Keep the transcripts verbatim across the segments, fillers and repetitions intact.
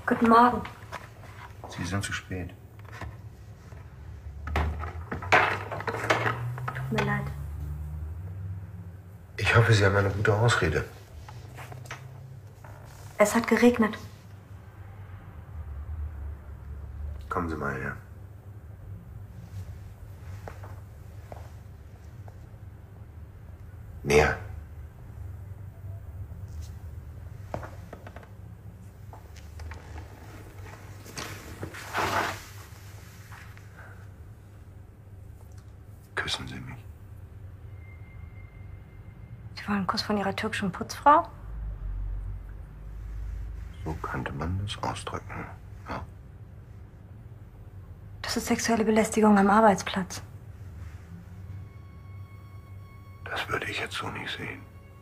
Guten Morgen. Sie sind zu spät. Tut mir leid. Ich hoffe, Sie haben eine gute Ausrede. Es hat geregnet. Kommen Sie mal her. Näher. Küssen Sie mich. Sie wollen einen Kuss von Ihrer türkischen Putzfrau? So könnte man das ausdrücken. Ja. Das ist sexuelle Belästigung am Arbeitsplatz. Das würde ich jetzt so nicht sehen.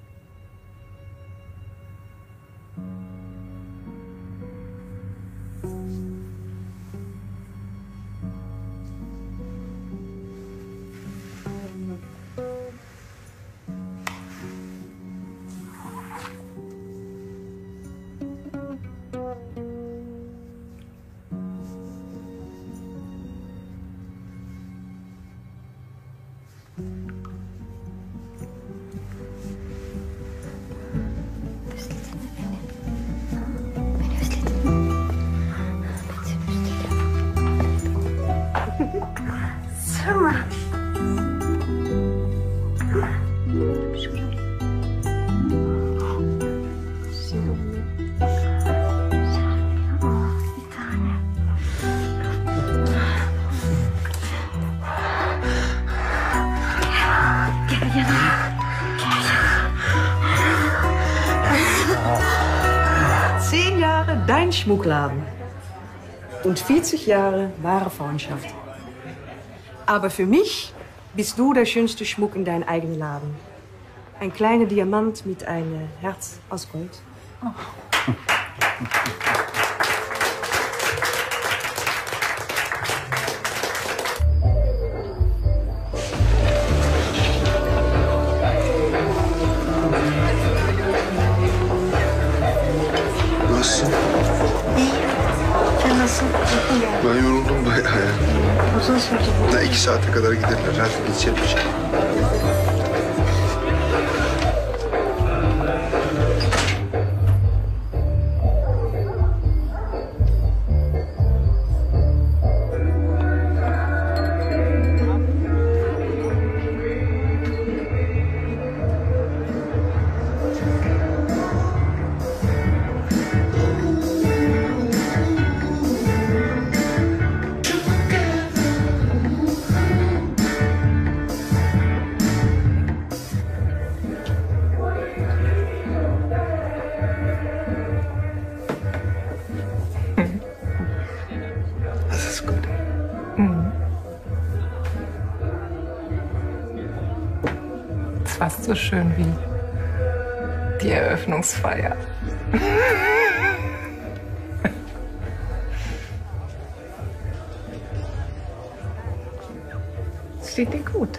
Zimmer. Zehn Jahre dein Schmuckladen und vierzig Jahre wahre Freundschaft. Aber für mich bist du der schönste Schmuck in deinem eigenen Laden. Ein kleiner Diamant mit einem Herz aus Gold. Oh. Nasılsın? İyi. Sen nasılsın? Ben yoruldum bayağı ya. Uzun sürdü bu. Ne iki saate kadar giderler. Hadi gideceğim. Das ist gut. Mhm. Das ist fast so schön wie die Eröffnungsfeier. Das steht dir gut.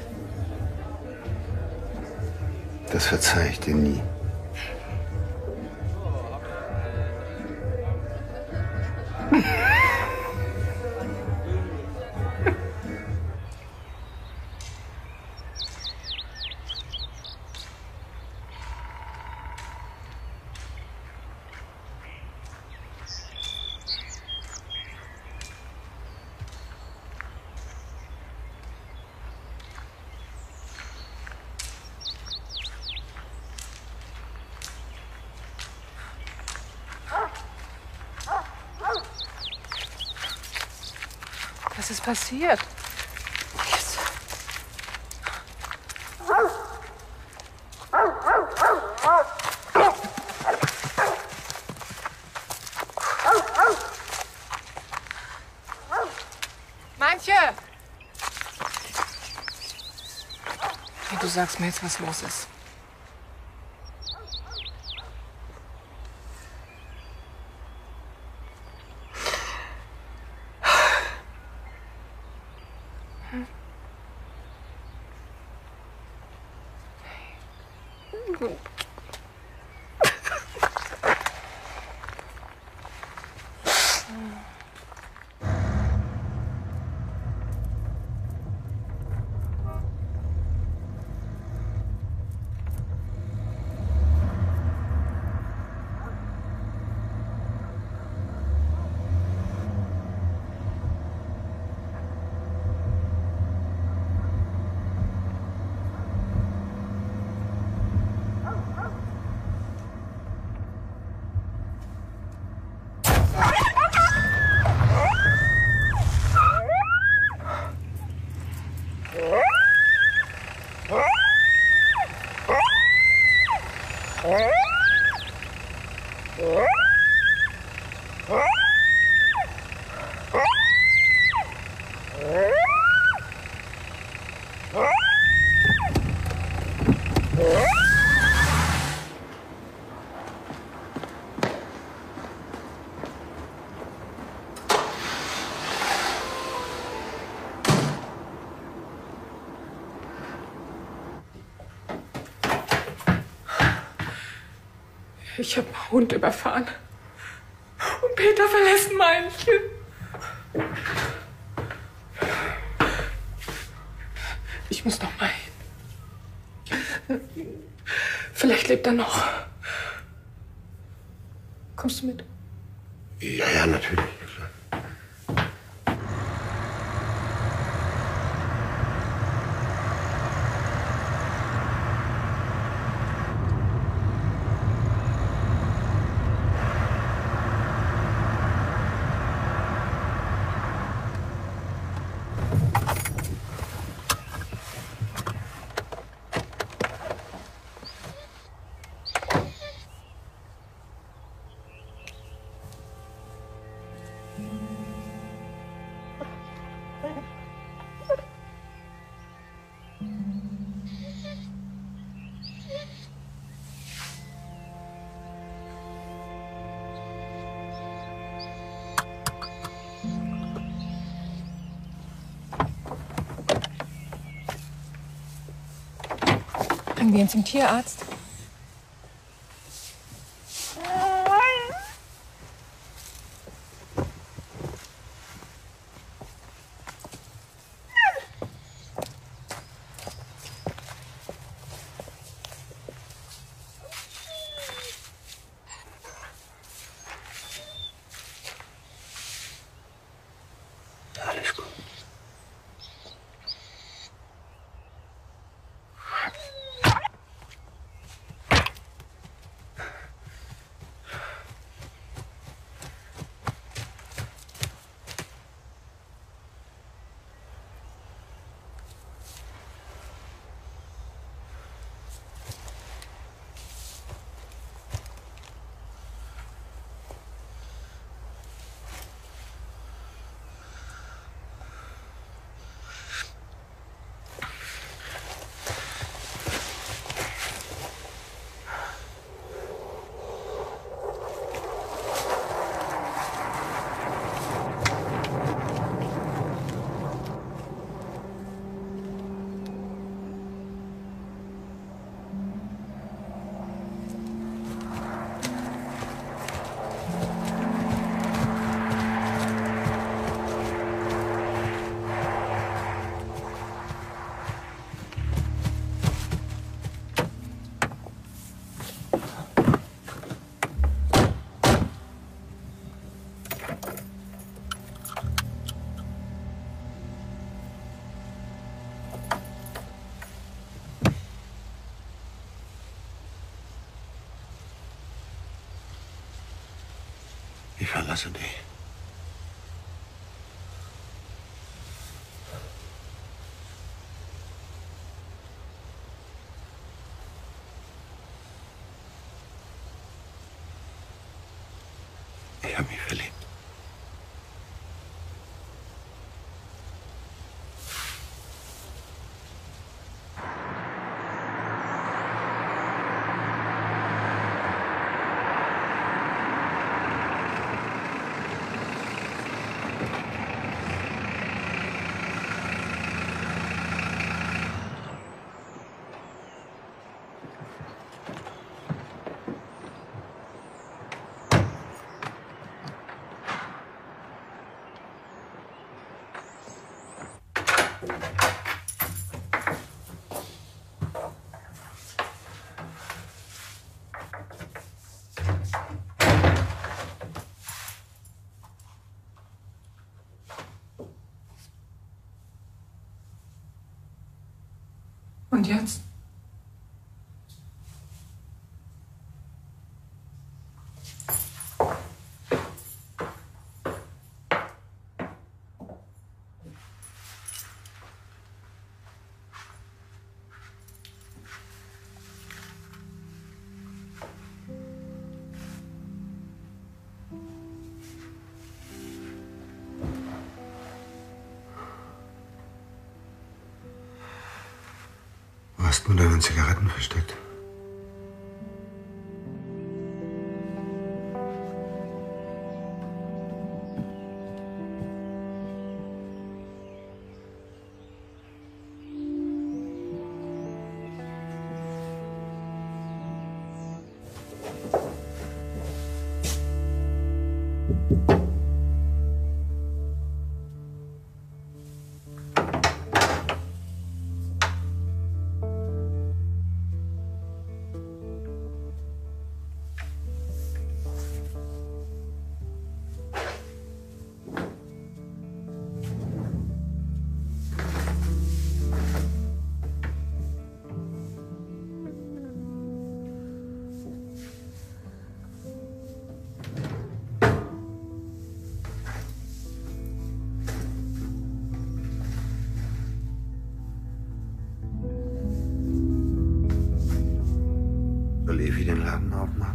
Das verzeih ich dir nie. Was ist passiert? Yes. Manche! Hey, du sagst mir jetzt, was los ist. Ich habe einen Hund überfahren. Und Peter verlässt Meinchen. Ich muss noch mal hin. Vielleicht lebt er noch. Kommst du mit? Ja, ja, natürlich. Bringen wir ihn zum Tierarzt? Alles gut. Ich verlasse dich. Ich habe mich verliebt. Und jetzt? Wo hast du deine Zigaretten versteckt? Laden aufmachen?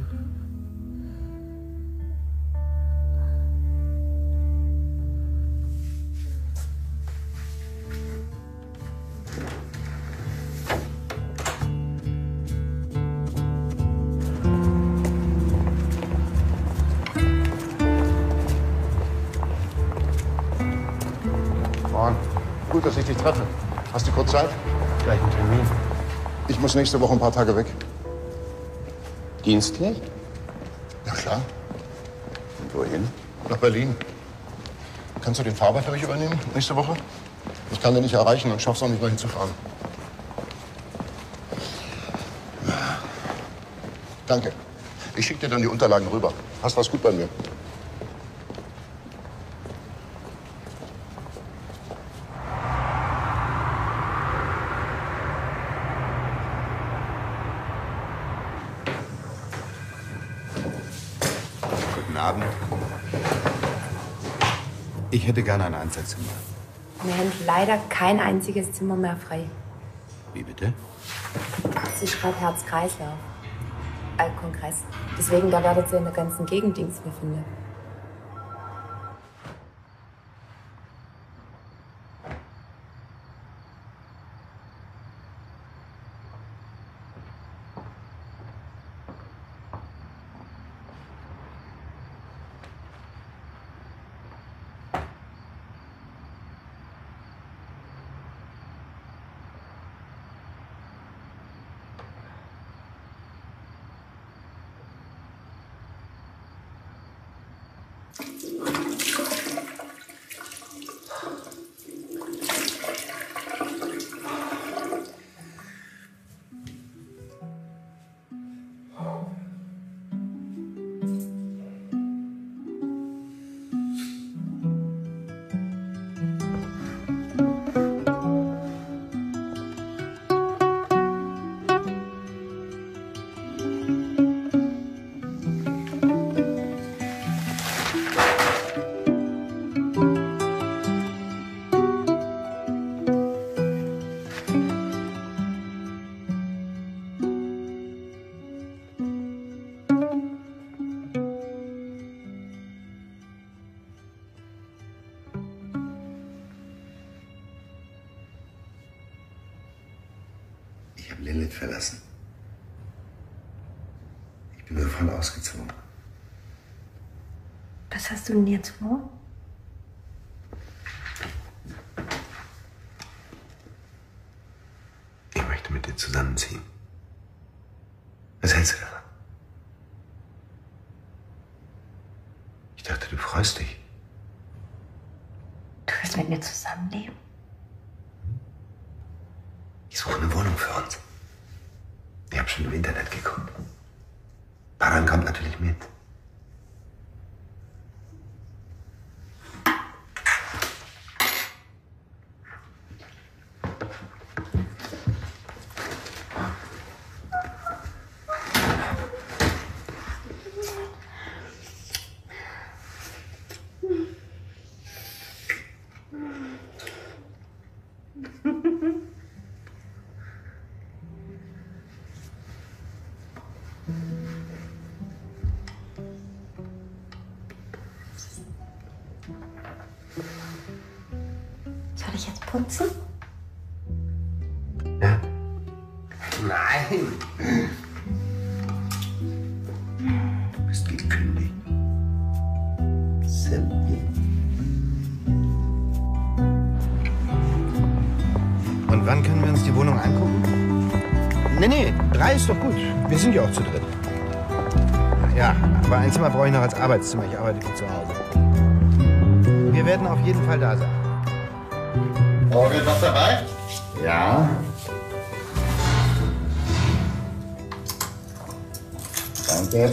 Gut, dass ich dich treffe. Hast du kurz Zeit? Gleich einen Termin. Ich muss nächste Woche ein paar Tage weg. Dienstlich? Ja, klar. Und wohin? Nach Berlin. Kannst du den Fahrer für mich übernehmen nächste Woche? Ich kann den nicht erreichen und schaff's auch nicht, dahin zu fahren. Danke. Ich schicke dir dann die Unterlagen rüber. Hast was gut bei mir. Guten Abend. Ich hätte gerne ein Einzelzimmer. Wir haben leider kein einziges Zimmer mehr frei. Wie bitte? Es ist gerade Herz-Kreislauf. Äh, Kongress. Deswegen, da werdet ihr in der ganzen Gegend Dings mehr finden. Ich habe Lilith verlassen. Ich bin sofort ausgezogen. Was hast du denn jetzt vor? Ich möchte mit dir zusammenziehen. Was hältst du davon? Ich dachte, du freust dich. Du willst mit mir zusammenleben? Ich suche eine Wohnung für uns. Ich habe schon im Internet geguckt. Baran kommt natürlich mit. Soll ich jetzt putzen? Ja? Nein! Du bist gekündigt. Silvia. Und wann können wir uns die Wohnung angucken? Nee, nee, drei ist doch gut. Wir sind ja auch zu dritt. Ja, aber ein Zimmer brauche ich noch als Arbeitszimmer. Ich arbeite von zu Hause. Wir werden auf jeden Fall da sein. Brauchen wir was dabei? Ja? Danke.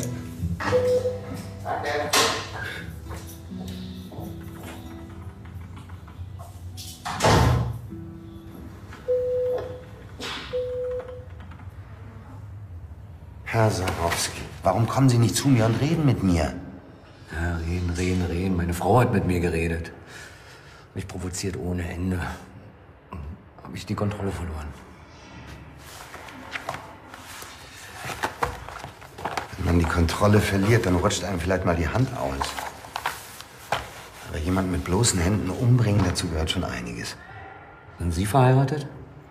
Herr Sarowski, warum kommen Sie nicht zu mir und reden mit mir? Ja, reden, reden, reden. Meine Frau hat mit mir geredet. Mich provoziert ohne Ende. Habe ich die Kontrolle verloren. man die Kontrolle verliert, dann rutscht einem vielleicht mal die Hand aus. Aber jemanden mit bloßen Händen umbringen, dazu gehört schon einiges. Sind Sie verheiratet?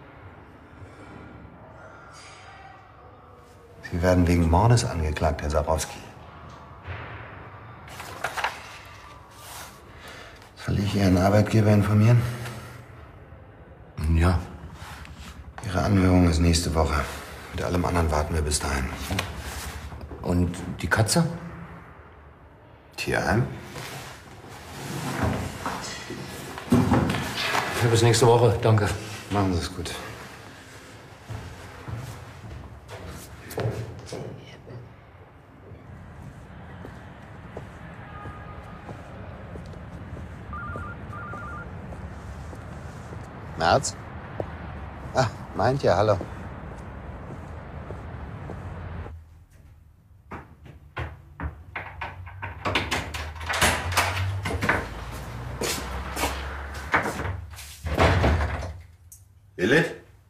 Sie werden wegen Mordes angeklagt, Herr Sarowski. Soll ich Ihren Arbeitgeber informieren? Ja. Ihre Anhörung ist nächste Woche. Mit allem anderen warten wir bis dahin. Und die Katze? Tierheim? Ja, bis nächste Woche, danke. Machen Sie es gut. Merz? Ah, meint ja, hallo. Lilith?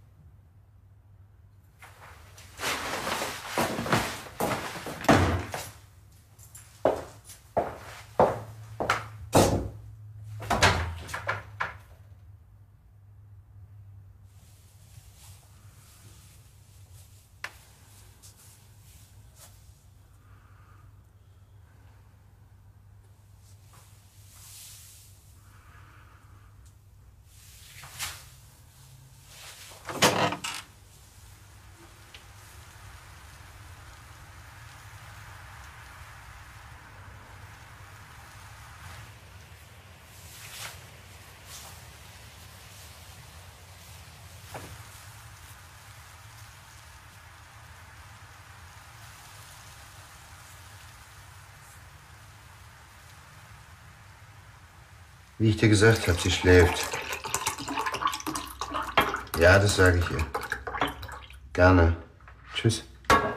Wie ich dir gesagt habe, sie schläft. Ja, das sage ich ihr. Gerne. Tschüss.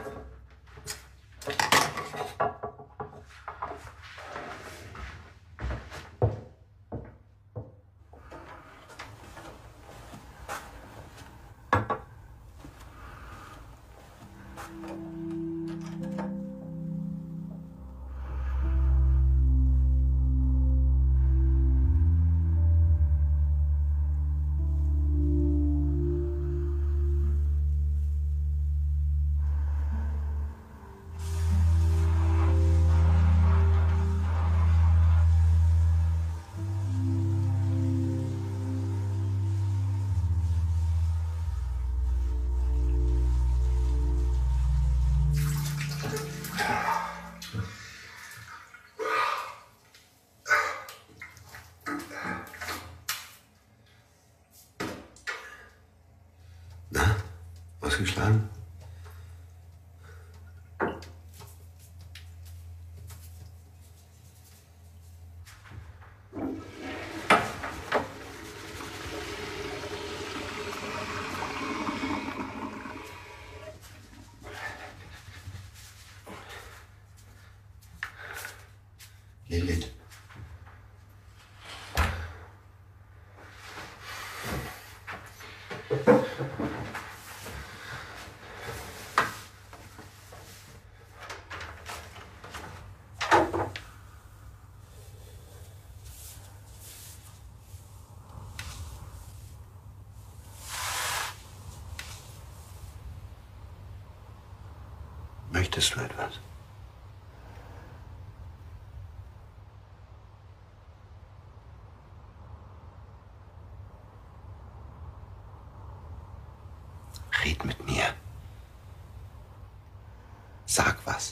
Ausgeschlagen? Lilith. Möchtest du etwas? Red mit mir. Sag was.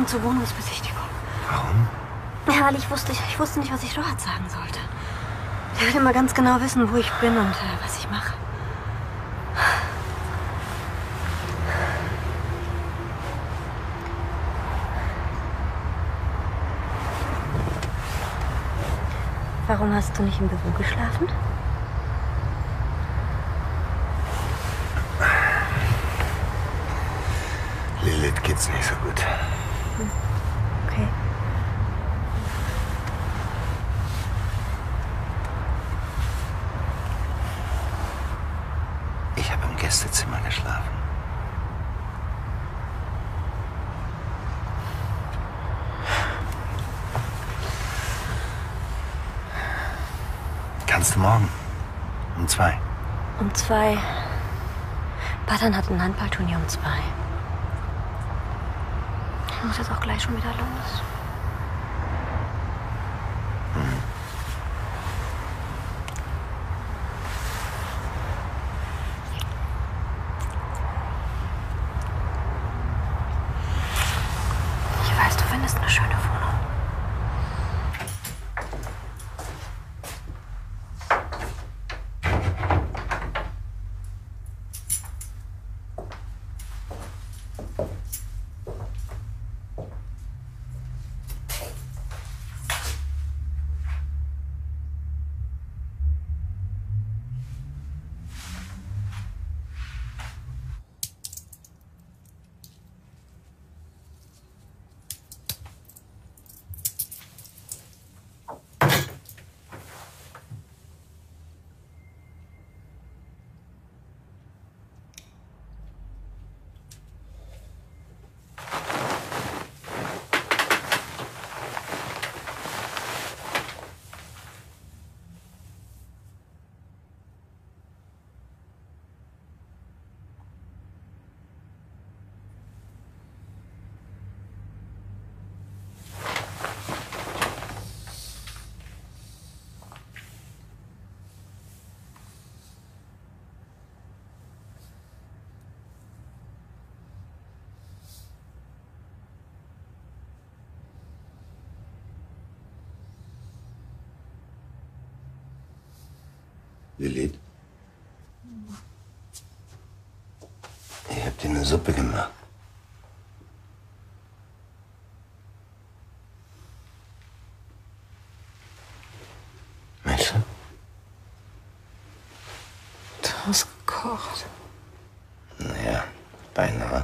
ging zur Wohnungsbesichtigung. Warum? Ja, weil ich wusste, ich wusste nicht, was ich Rohat sagen sollte. Der will immer ganz genau wissen, wo ich bin und äh, was ich mache. Warum hast du nicht im Büro geschlafen? Lilith geht's nicht so gut. Okay. Ich habe im Gästezimmer geschlafen. Kannst du morgen? Um zwei. Um zwei. Badan hat ein Handballturnier um zwei. Ich muss jetzt auch gleich schon wieder los. Hm. Ich weiß, du findest eine schöne Wohnung. Lilith? Ich hab dir eine Suppe gemacht. Weißt du? Du hast gekocht. Naja, beinahe.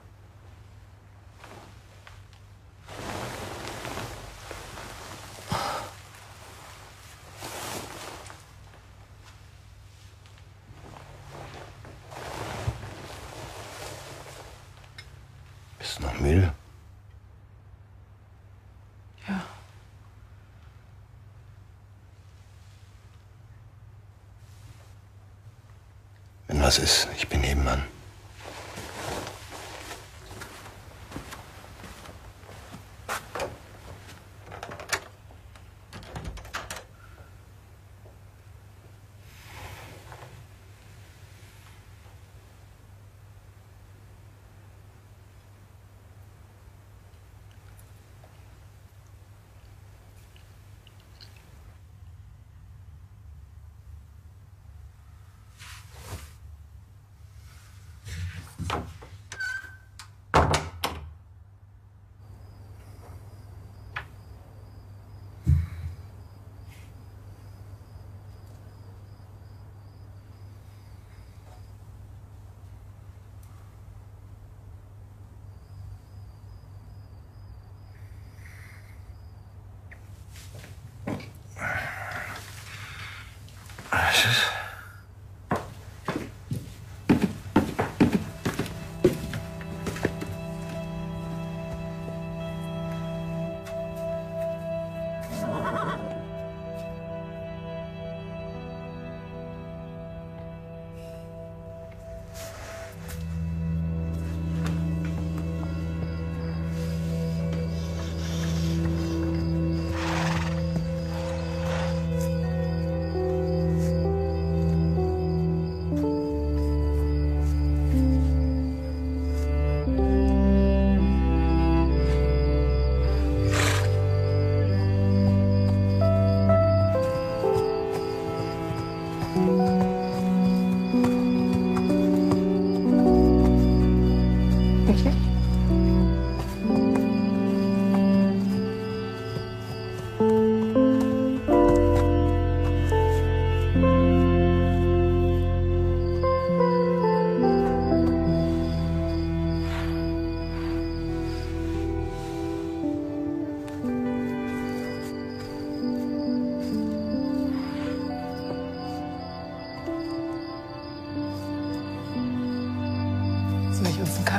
Bist du noch müde? Ja. Wenn was ist, ich bin nebenan. Was ist?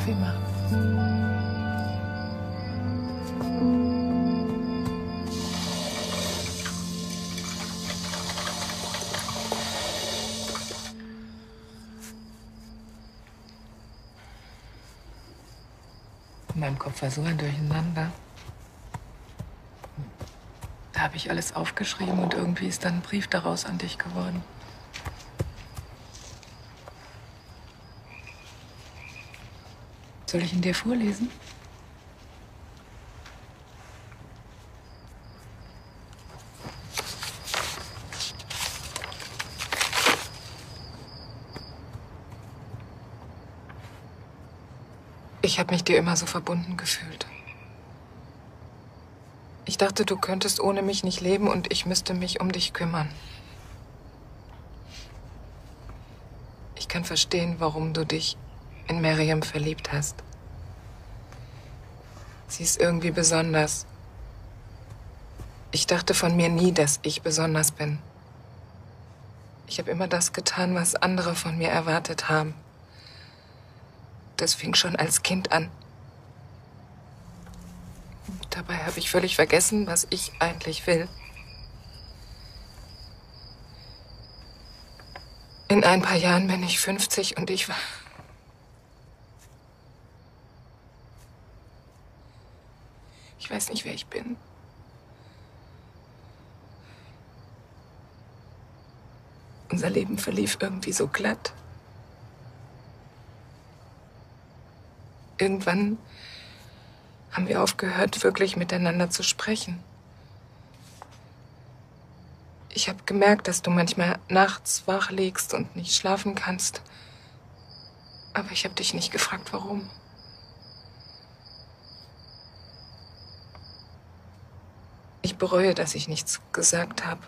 Kaffee machen. In meinem Kopf war so ein Durcheinander. Da habe ich alles aufgeschrieben und irgendwie ist dann ein Brief daraus an dich geworden. Soll ich ihn dir vorlesen? Ich habe mich dir immer so verbunden gefühlt. Ich dachte, du könntest ohne mich nicht leben und ich müsste mich um dich kümmern. Ich kann verstehen, warum du dich in Miriam verliebt hast. Sie ist irgendwie besonders. Ich dachte von mir nie, dass ich besonders bin. Ich habe immer das getan, was andere von mir erwartet haben. Das fing schon als Kind an. Dabei habe ich völlig vergessen, was ich eigentlich will. In ein paar Jahren bin ich fünfzig und ich war... Ich weiß nicht, wer ich bin. Unser Leben verlief irgendwie so glatt. Irgendwann haben wir aufgehört, wirklich miteinander zu sprechen. Ich habe gemerkt, dass du manchmal nachts wach liegst und nicht schlafen kannst. Aber ich habe dich nicht gefragt, warum. Ich bereue, dass ich nichts gesagt habe.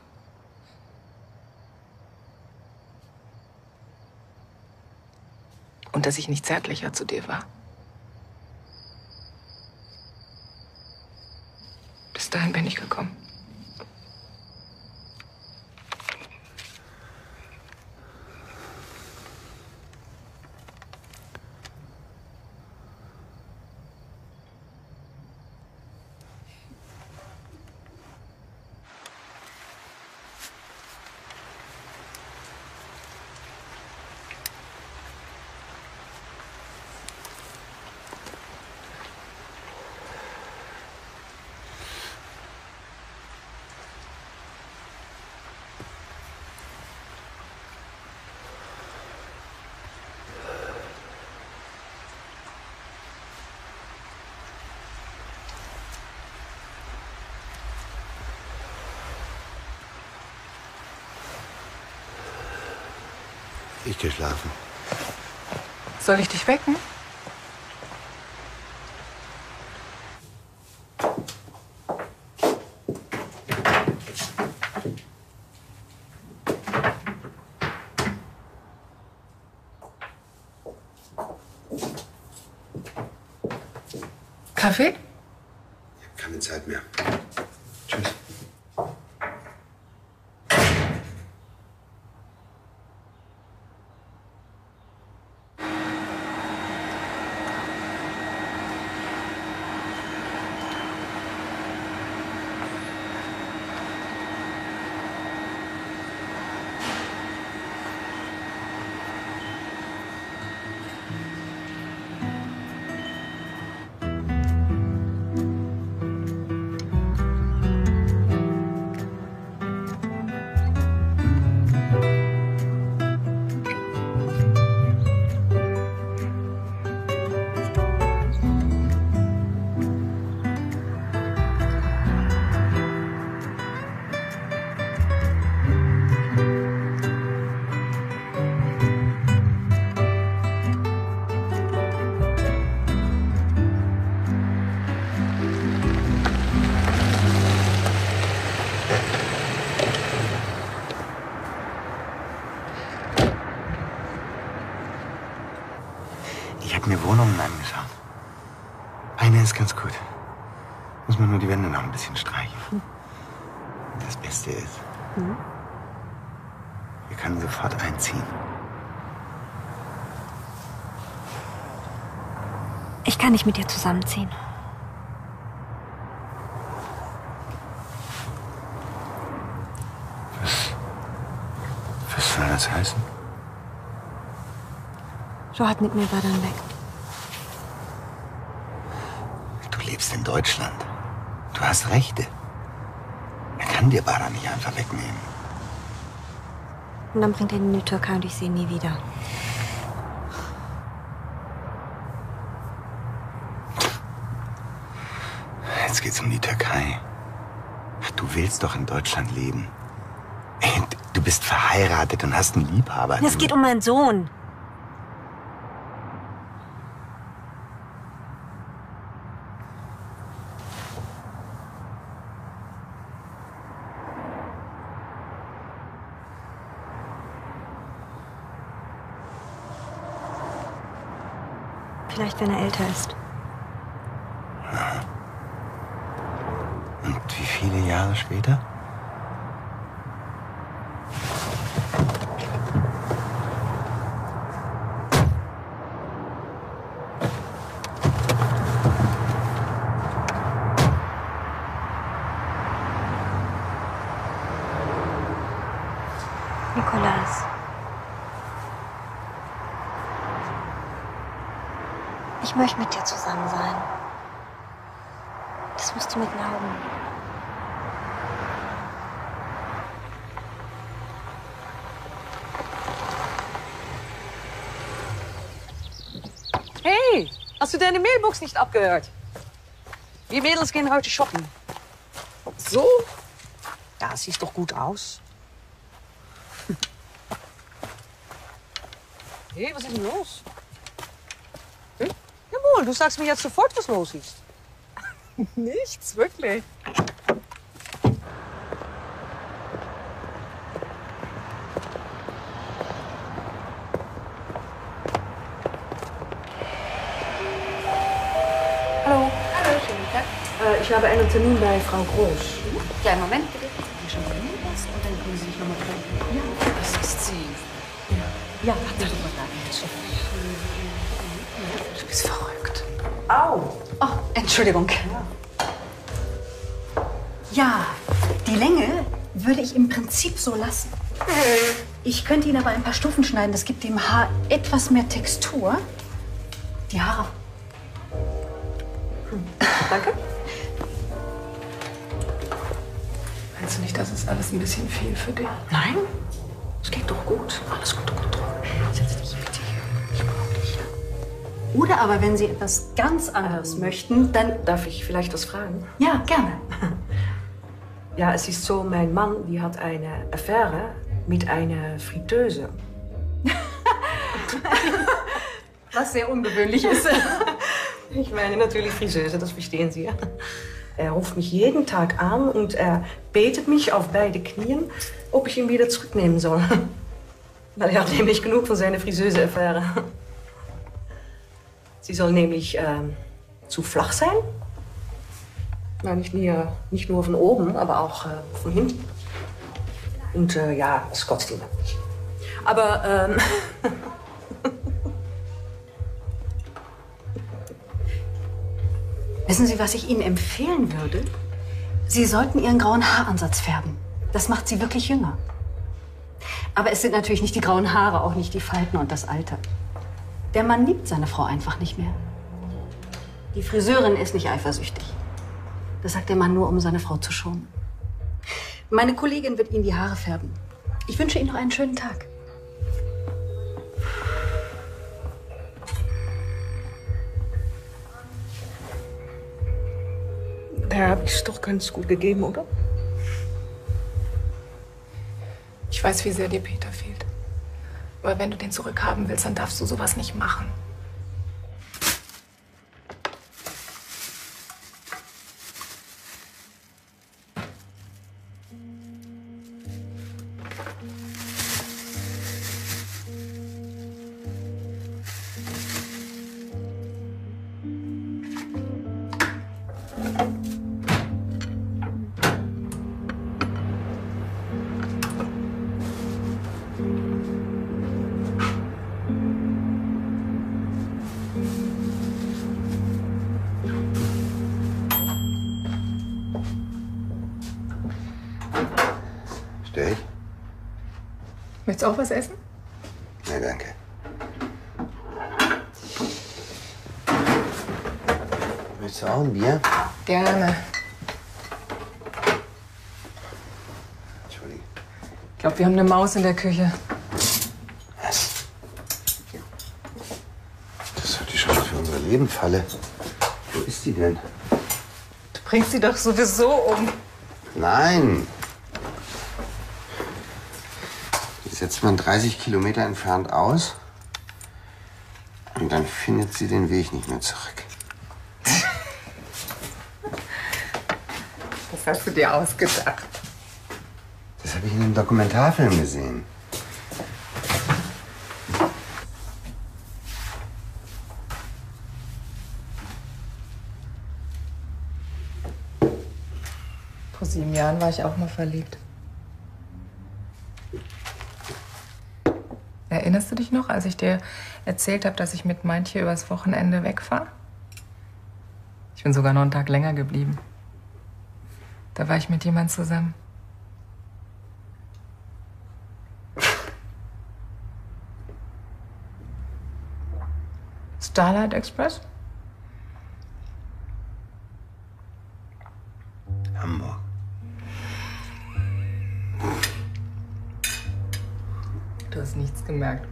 Und dass ich nicht zärtlicher zu dir war. Bis dahin bin ich gekommen. Ich gehe schlafen. Soll ich dich wecken? Kaffee? Ich habe keine Zeit mehr. Tschüss. Ich habe mir Wohnungen angeschaut. Eine ist ganz gut. Muss man nur die Wände noch ein bisschen streichen. Das Beste ist, Mhm. wir können sofort einziehen. Ich kann nicht mit dir zusammenziehen. Was, was soll das heißen? Johat nimmt mir Badan weg. Du lebst in Deutschland. Du hast Rechte. Er kann dir Badan nicht einfach wegnehmen. Und dann bringt er ihn in die Türkei und ich sehe ihn nie wieder. Jetzt geht's um die Türkei. Du willst doch in Deutschland leben. Ey, du bist verheiratet und hast einen Liebhaber. Es geht um meinen Sohn. Vielleicht, wenn er älter ist. Ja. Und wie viele Jahre später? Nikolas. Ich möchte mit dir zusammen sein. Das musst du mir glauben. Hey, hast du deine Mailbox nicht abgehört? Wir Mädels gehen heute shoppen. So? Ja, siehst doch gut aus. Hey, was ist denn los? Hm? Jawohl, du sagst mir jetzt sofort, was los ist. Nichts, wirklich. Hallo. Hallo, schönen Tag. Äh, ich habe einen Termin bei Frau Groß. Kleinen Moment, bitte. Hier schon drin was und dann können Sie sich noch mal treffen. Ja, das ist sie. Ja, warte doch mal da. Du bist verrückt. Au. Oh, Entschuldigung. Ja, die Länge würde ich im Prinzip so lassen. Ich könnte ihn aber ein paar Stufen schneiden. Das gibt dem Haar etwas mehr Textur. Die Haare. Hm. Danke. Meinst du nicht, das ist alles ein bisschen viel für dich? Nein, es geht doch gut. Alles gut, gut, gut. Setz dich bitte hier. Ich brauche dich. Oder aber, wenn Sie etwas ganz anderes ähm, möchten, dann... Darf ich vielleicht was fragen? Ja, gerne. Ja, es ist so, mein Mann, die hat eine Affäre mit einer Fritteuse. Was sehr ungewöhnlich ist. Ich meine natürlich Friseuse, das verstehen Sie ja. Er ruft mich jeden Tag an und er betet mich auf beide Knien, ob ich ihn wieder zurücknehmen soll. Weil er hat nämlich genug von seiner Friseuse-Affäre. Sie soll nämlich äh, zu flach sein. Na, nicht, nur, nicht nur von oben, aber auch äh, von hinten. Und äh, ja, es kotzt ihn nicht. Aber ähm, wissen Sie, was ich Ihnen empfehlen würde? Sie sollten Ihren grauen Haaransatz färben. Das macht Sie wirklich jünger. Aber es sind natürlich nicht die grauen Haare, auch nicht die Falten und das Alter. Der Mann liebt seine Frau einfach nicht mehr. Die Friseurin ist nicht eifersüchtig. Das sagt der Mann nur, um seine Frau zu schonen. Meine Kollegin wird Ihnen die Haare färben. Ich wünsche Ihnen noch einen schönen Tag. Da habe ich es doch ganz gut gegeben, oder? Ich weiß, wie sehr dir Peter fehlt. Aber wenn du den zurückhaben willst, dann darfst du sowas nicht machen. Stell ich? Möchtest du auch was essen? Nee, danke. Willst du auch ein Bier? Gerne. Entschuldigung. Ich glaube, wir haben eine Maus in der Küche. Was? Das ist doch die Schrift für unser Leben, Falle. Wo ist die denn? Du bringst sie doch sowieso um. Nein. Die setzt man dreißig Kilometer entfernt aus. Und dann findet sie den Weg nicht mehr zurück. Das hast du dir ausgedacht. Das habe ich in einem Dokumentarfilm gesehen. Vor sieben Jahren war ich auch mal verliebt. Erinnerst du dich noch, als ich dir erzählt habe, dass ich mit Meintje übers Wochenende wegfahre? Ich bin sogar noch einen Tag länger geblieben. Da war ich mit jemand zusammen. Starlight Express? Hamburg. Du hast nichts gemerkt.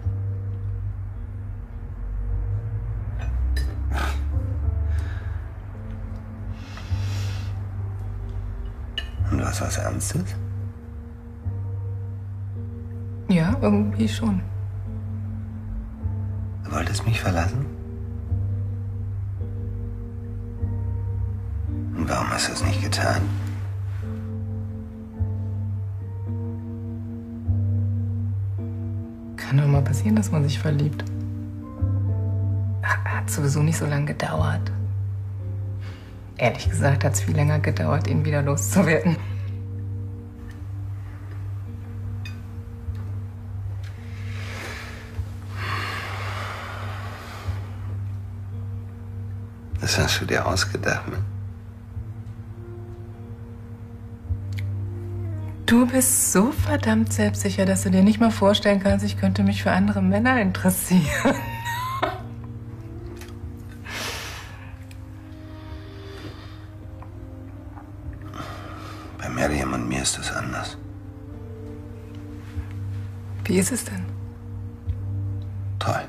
Und du hast was Ernstes? Ja, irgendwie schon. Du wolltest mich verlassen? Und warum hast du es nicht getan? Kann doch mal passieren, dass man sich verliebt. Hat sowieso nicht so lange gedauert. Ehrlich gesagt hat es viel länger gedauert, ihn wieder loszuwerden. Das hast du dir ausgedacht, ne? Du bist so verdammt selbstsicher, dass du dir nicht mal vorstellen kannst, ich könnte mich für andere Männer interessieren. Bei Miriam und mir ist das anders. Wie ist es denn? Toll.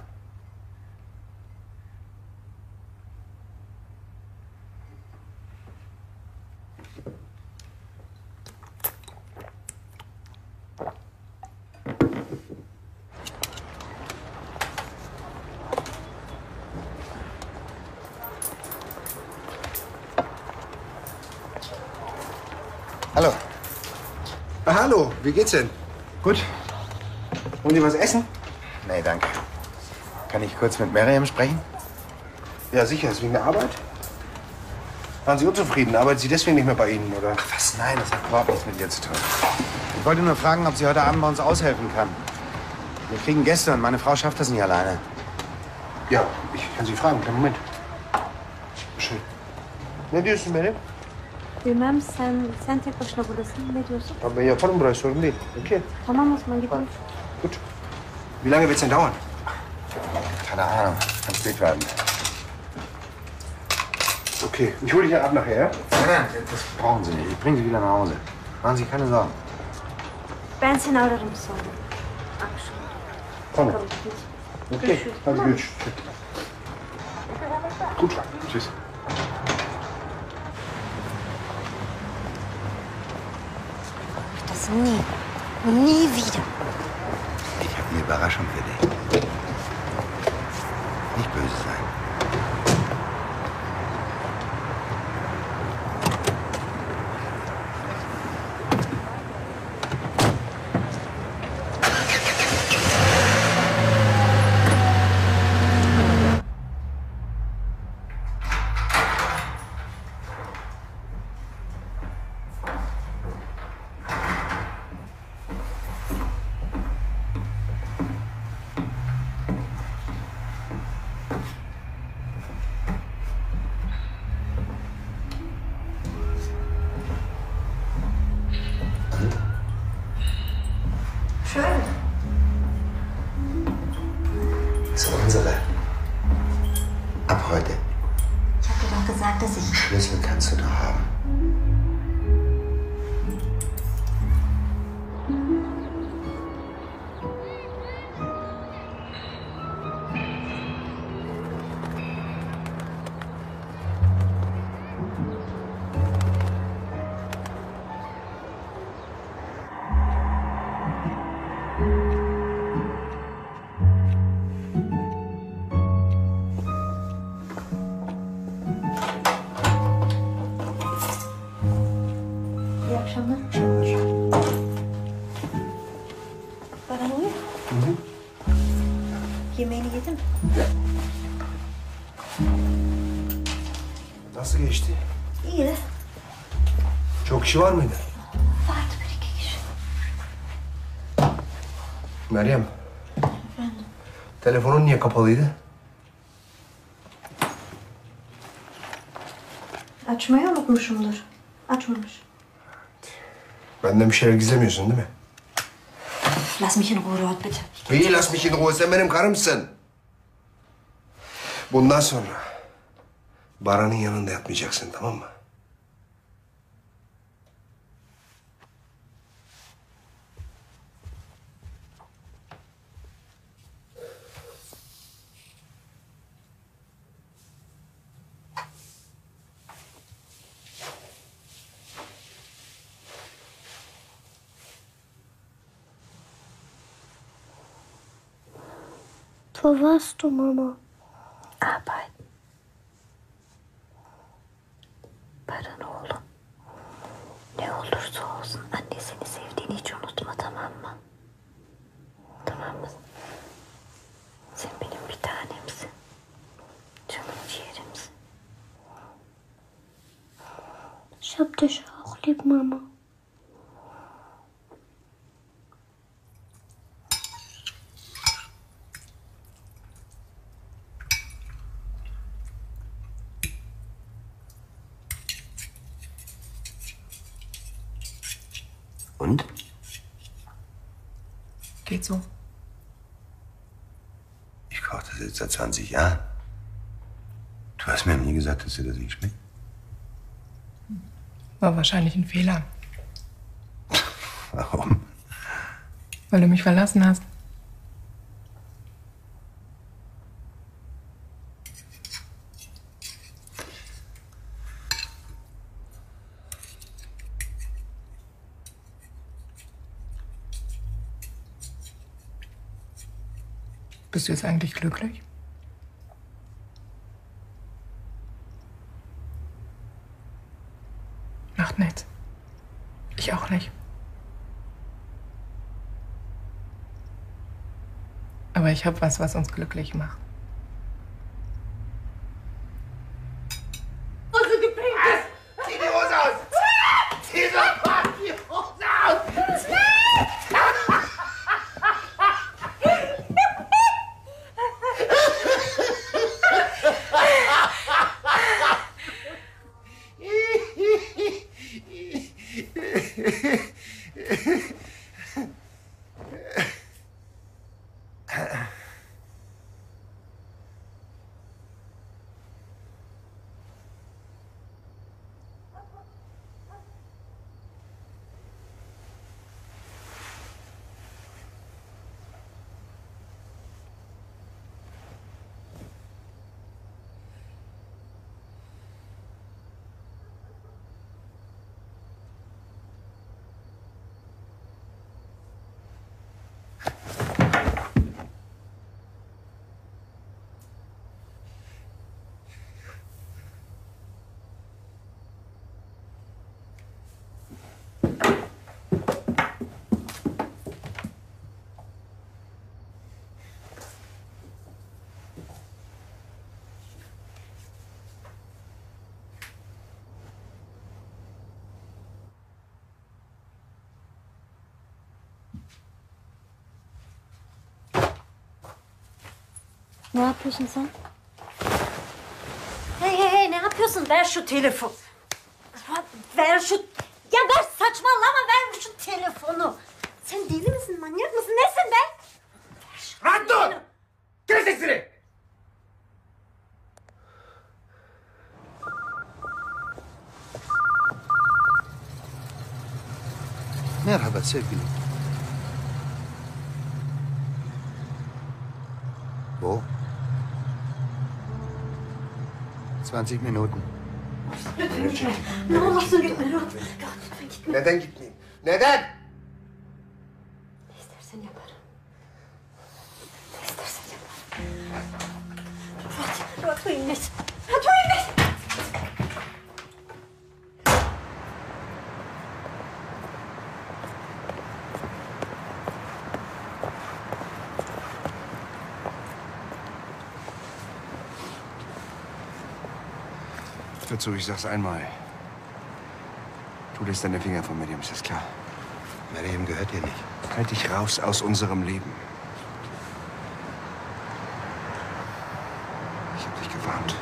Hallo. Ah, hallo, wie geht's denn? Gut. Wollen Sie was essen? Nee, danke. Kann ich kurz mit Miriam sprechen? Ja, sicher. Ist wegen der Arbeit? Waren Sie unzufrieden? Arbeitet sie deswegen nicht mehr bei Ihnen, oder? Ach was, nein, das hat überhaupt nichts mit ihr zu tun. Ich wollte nur fragen, ob sie heute Abend bei uns aushelfen kann. Wir kriegen Gäste und meine Frau schafft das nicht alleine. Ja, ich kann Sie fragen. Kleinen Moment. Schön. Ne diyorsun benim? Bilmem sen sen tek başına buradasın. Ne diyorsun? Aber ben yaparım burayı, sorun değil. Okay. Tamam Osman gidelim. Gut. Wie lange wird's denn dauern? Keine Ahnung, kann spät werden. Okay, ich hole dich dann ab nachher, ja? Nein, nein, das brauchen Sie nicht. Ich bringe Sie wieder nach Hause. Machen Sie keine Sorgen. Ben seni ararım sonra. Akşam. Tamam. Bakalım biz. Okay, Görüşürüz, hadi tamam mı? görüşürüz. Gut, tschüss. Das nie. Nie wieder. Ich habe eine Überraschung für dich. Nicht böse sein. Schön. Das ist unsere. Ab heute. Ich hab dir doch gesagt, dass ich... Schlüssel kannst du doch haben. İyi akşamlar. Baran uyu. Hı hı. Yemeğini yedin mi? Nasıl geçti? İyi. Çok kişi var mıydı? Vardı bir iki kişi. Meryem, Efendim? telefonun niye kapalıydı? Açmayı unutmuşumdur. Açmamış. Benden bir şeyler gizlemiyorsun değil mi? Lass mich in Ruhe dort bitte. Wie, lass mich in Ruhe, sen benim karımsın. Bundan sonra Baran'ın yanında yatmayacaksın, tamam mı? Wo warst du, Mama? Arbeit. Baran oğlum. Ne olursa olsun annesini sevdiğini hiç unutma, tamam mı? Tamam mı? Sen benim bir tanemsin. Canım ciğerimsin. Ich hab dich auch lieb, Mama. Und? Geht so. Ich koche das jetzt seit zwanzig Jahren. Du hast mir nie gesagt, dass dir das nicht schmeckt. War wahrscheinlich ein Fehler. Warum? Weil du mich verlassen hast. Bist du jetzt eigentlich glücklich? Macht nichts. Ich auch nicht. Aber ich habe was, was uns glücklich macht. Hose gepinkt! Zieh die Hose aus! Zieh sofort die Hose aus! Ne yapıyorsun sen? Hey hey hey, ne yapıyorsun? Ver şu telefon. Ver şu... Ya ver, saçmalama, ver şu telefonu. Sen deli misin? Manyak mısın? Nesin be? Rahat dur! Kes sesini! Merhaba sevgilim. Wo? zwanzig Minuten. Lütfen gitme. Ne olursun gitme. Lütfen gitme. Neden gitmeyeyim? Neden? Ne istersen yaparım. Ne istersen yaparım. Ruat, Ruat, tu ihn nicht. Tu ihn nicht! Hör zu, ich sag's einmal. Du lässt deine Finger von Miriam, ist das klar? Miriam gehört dir nicht. Halt dich raus aus unserem Leben. Ich hab dich gewarnt.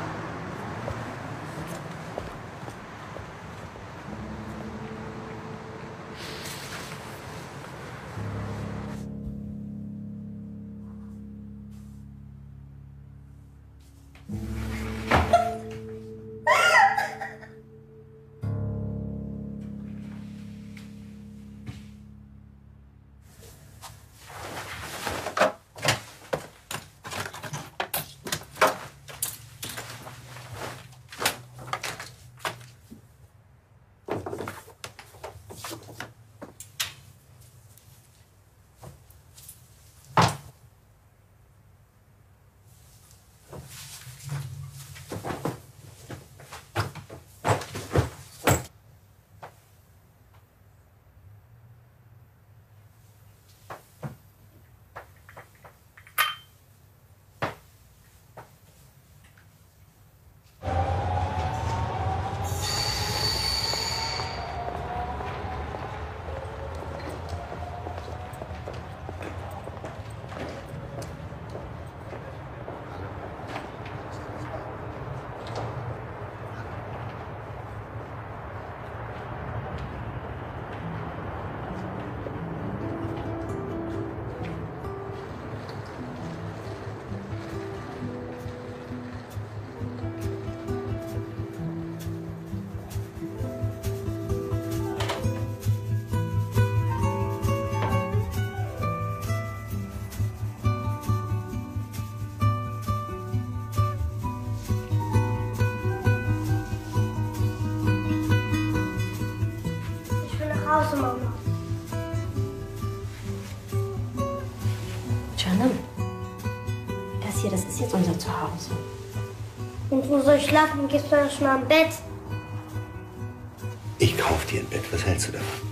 Hause, Mama. Canım. Das hier, das ist jetzt unser Zuhause. Und wo soll ich schlafen? Gehst du schon mal im Bett? Ich kauf dir ein Bett. Was hältst du davon?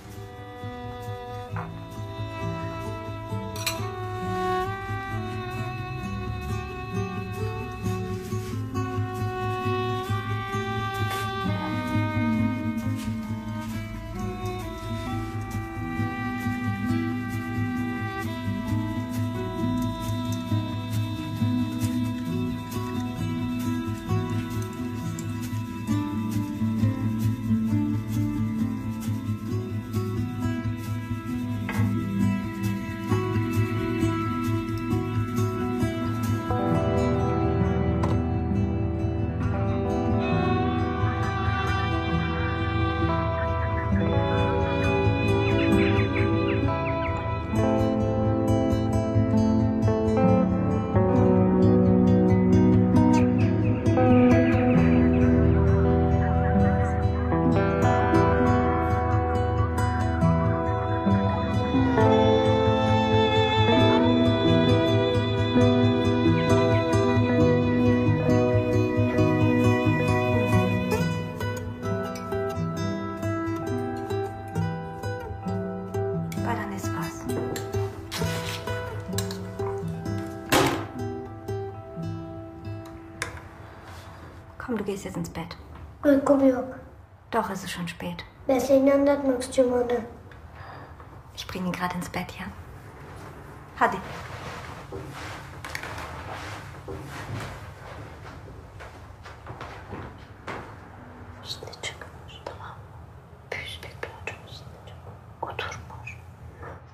Komm, du gehst jetzt ins Bett. Uykum yok. Doch, es ist schon spät. Ben seni anlatmak istiyorum ona. Ich bringe ihn gerade ins Bett, ja? Hadi. Şimdi çıkmış, tamam mı? Büyük bir çocuğun üstüne çıkmış. Oturmuş.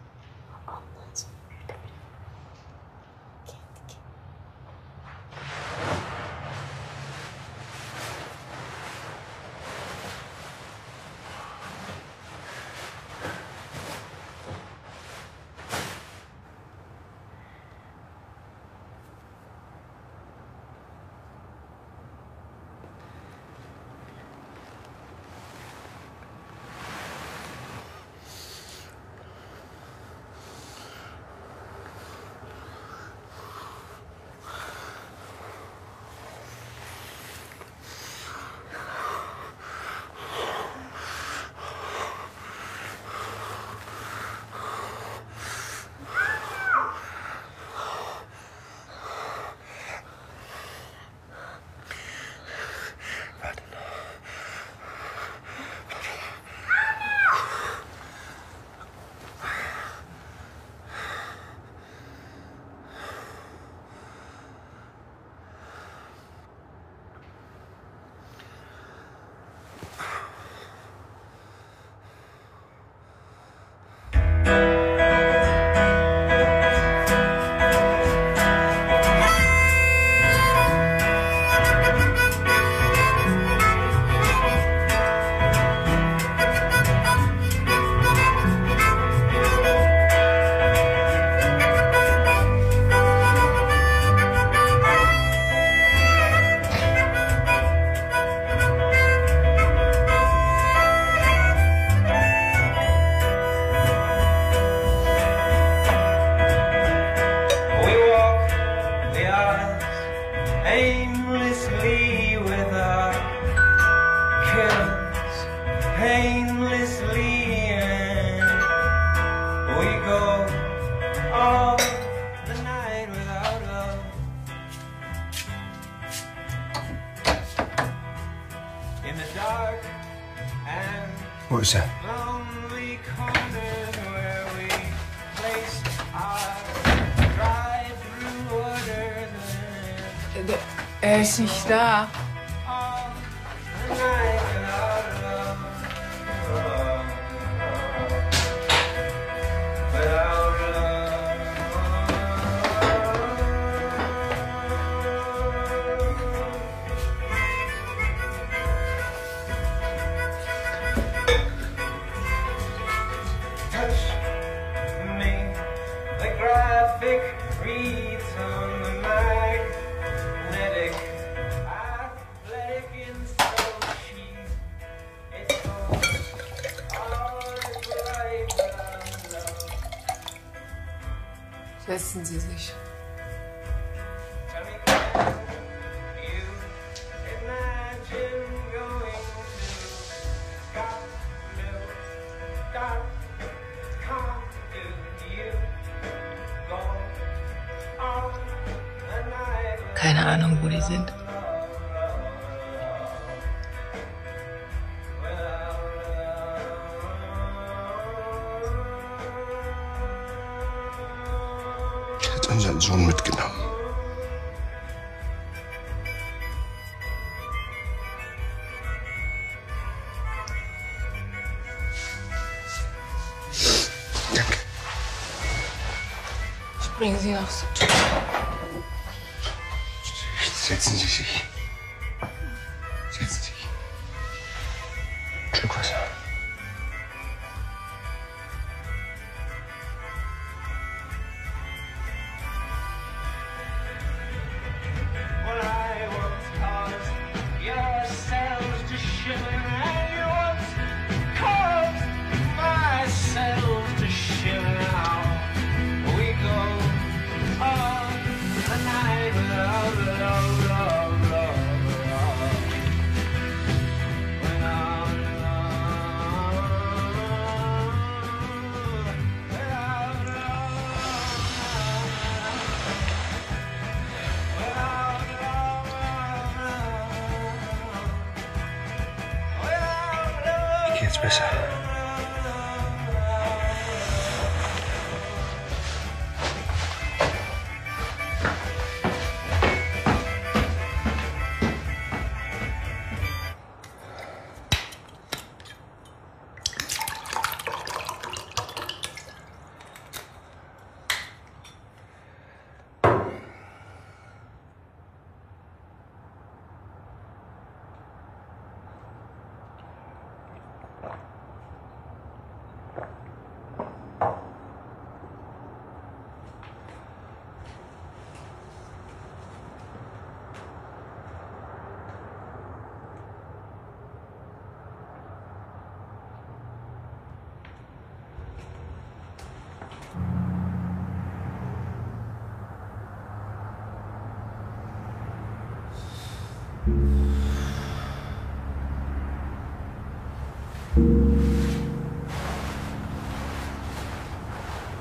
aimlessly without cares, painlessly, and we go all the night without love. In the dark and Wo ist er? lonely corners where we place our drive-through orders. Er ist nicht da. Setzen Sie sich. Keine Ahnung, wo die sind. Er hat unseren Sohn mitgenommen. Danke. Ich bringe Sie nach Süd. Setzen Sie sich. Setzen Sie sich. Ein Stück Wasser. Mir geht's besser.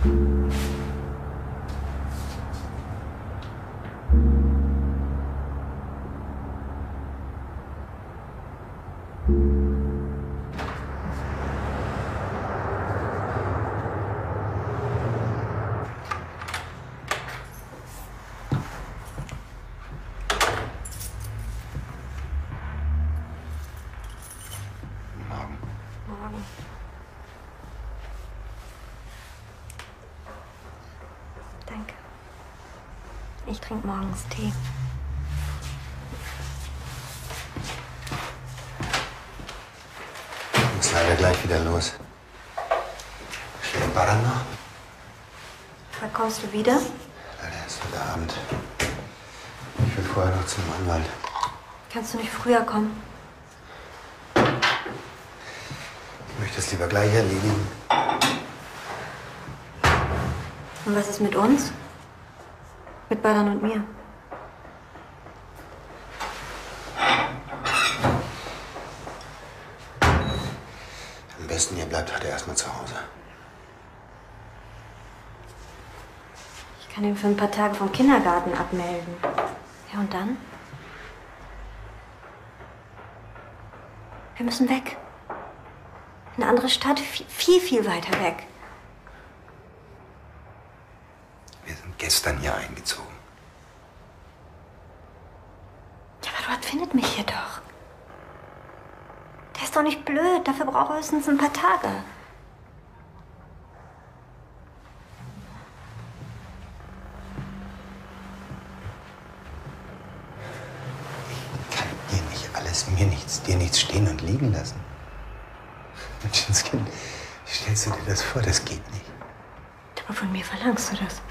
Morgen. Danke. Ich trinke morgens Tee. Ich muss leider gleich wieder los. Steht Baran noch? Wann kommst du wieder? Leider erst heute Abend. Ich will vorher noch zum Anwalt. Kannst du nicht früher kommen? Ich möchte es lieber gleich erledigen. Und was ist mit uns? Mit Baran und mir? Am besten, ihr bleibt heute erstmal zu Hause. Ich kann ihn für ein paar Tage vom Kindergarten abmelden. Ja, und dann? Wir müssen weg. In eine andere Stadt, viel, viel, viel weiter weg. Wir sind gestern hier eingezogen. Ja, aber Rod findet mich hier doch. Der ist doch nicht blöd. Dafür braucht er höchstens ein paar Tage. Ich kann dir nicht alles, mir nichts, dir nichts stehen und liegen lassen. Menschenskind, wie stellst du dir das vor? Das geht nicht. Aber von mir verlangst du das.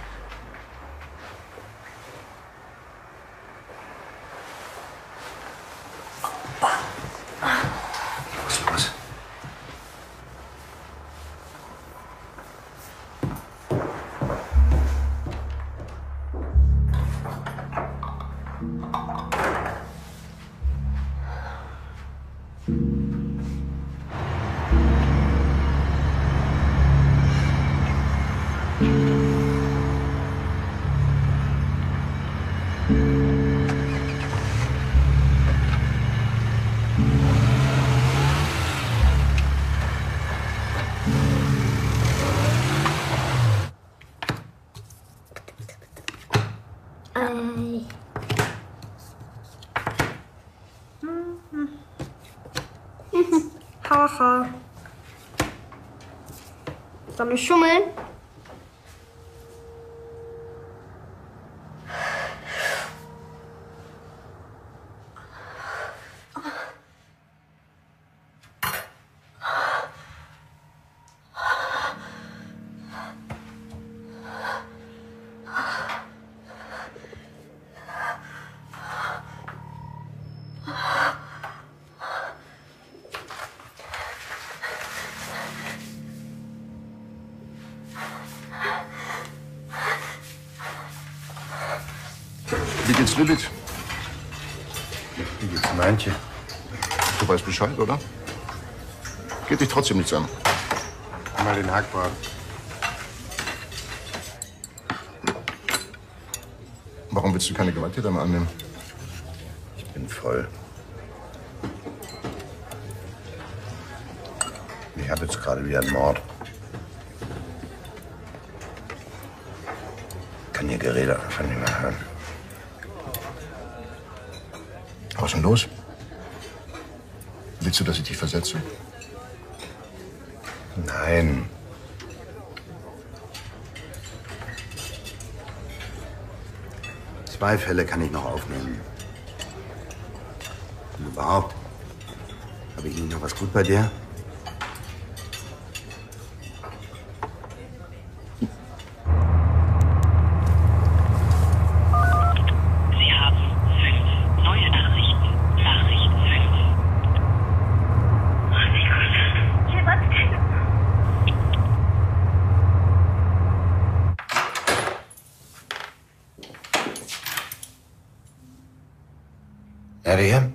Los, los. Ei. Haha. Sollen wir schummeln? Wie geht's Lilith? Wie geht's Meintje? Du weißt Bescheid, oder? Geht dich trotzdem nichts an. Mal den Hackbraten. Warum willst du keine Gewalttäter mehr annehmen? Ich bin voll. Ich habe jetzt gerade wieder einen Mord. Kann ihr Gerede einfach nicht mehr hören. Was ist denn los? Willst du, dass ich dich versetze? Nein. Zwei Fälle kann ich noch aufnehmen. Und überhaupt, habe ich Ihnen noch was gut bei dir? Sie haben fünf neue Nachrichten. Nachricht fünf. Hier, was denn? Ja, wer?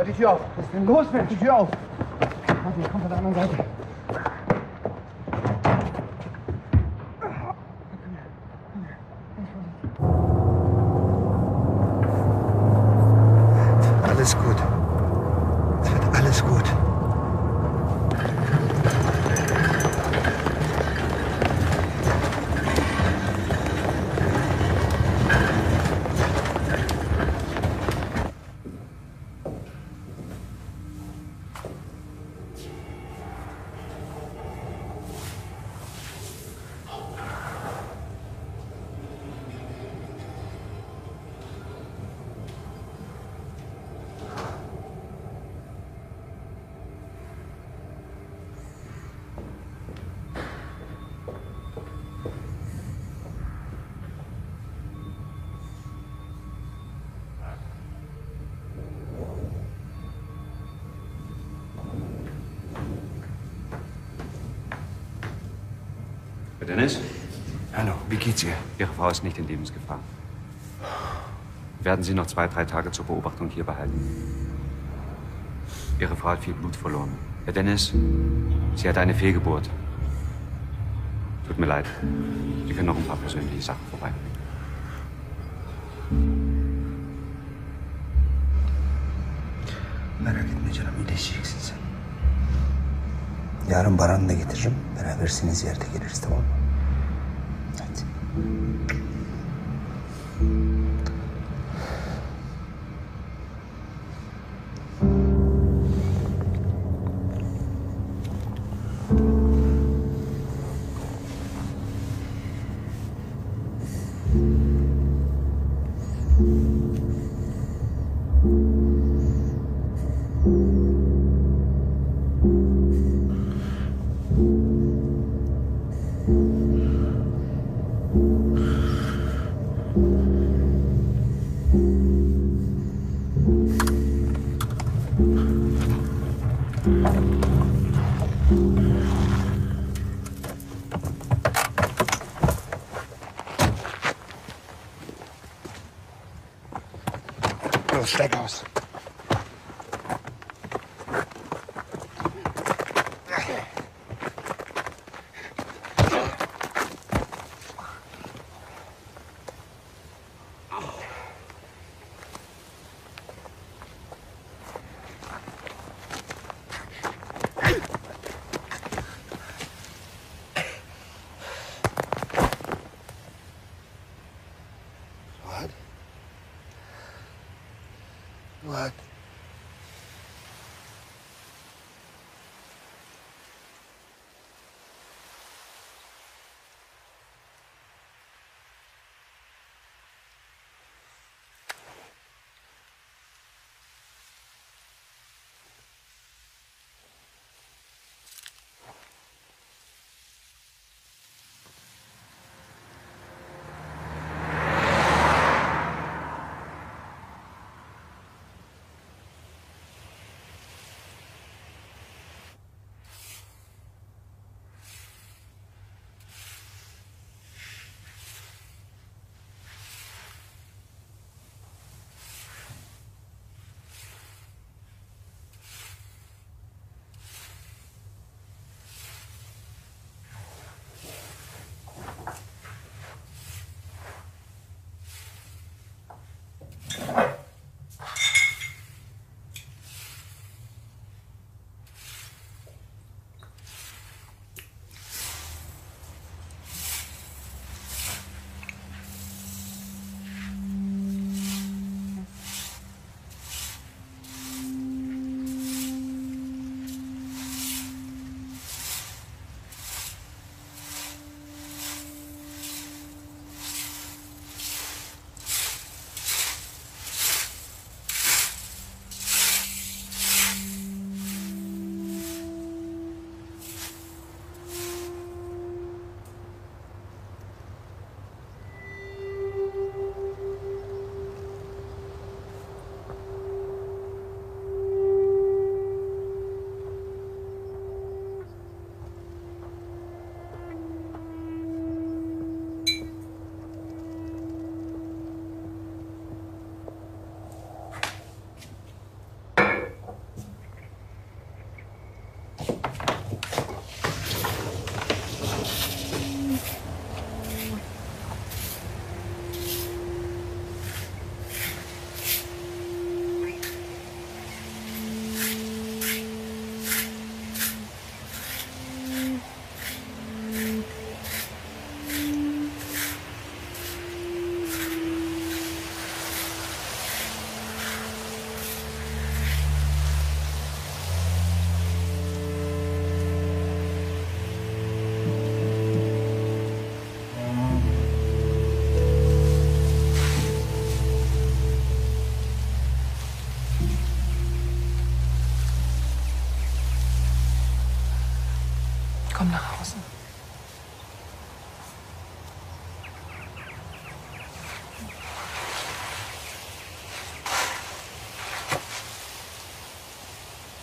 Mach die Tür auf. Was ist denn los? Mach die Tür auf. Warte, ich komm von der anderen Seite. Alles gut. Es wird alles gut. Herr Dennis? Hallo, wie geht's ihr? Ihre Frau ist nicht in Lebensgefahr. Wir werden Sie noch zwei, drei Tage zur Beobachtung hier behalten. Ihre Frau hat viel Blut verloren. Herr Dennis, sie hatte eine Fehlgeburt. Tut mir leid. Sie können noch ein paar persönliche Sachen vorbeibringen. Merak etme canım, iyileşeceksin sen. Yarın Baran'ı da getiririm. Beraber seni ziyarete geliriz, tamam mı? Hadi. Los, steig aus. What? What?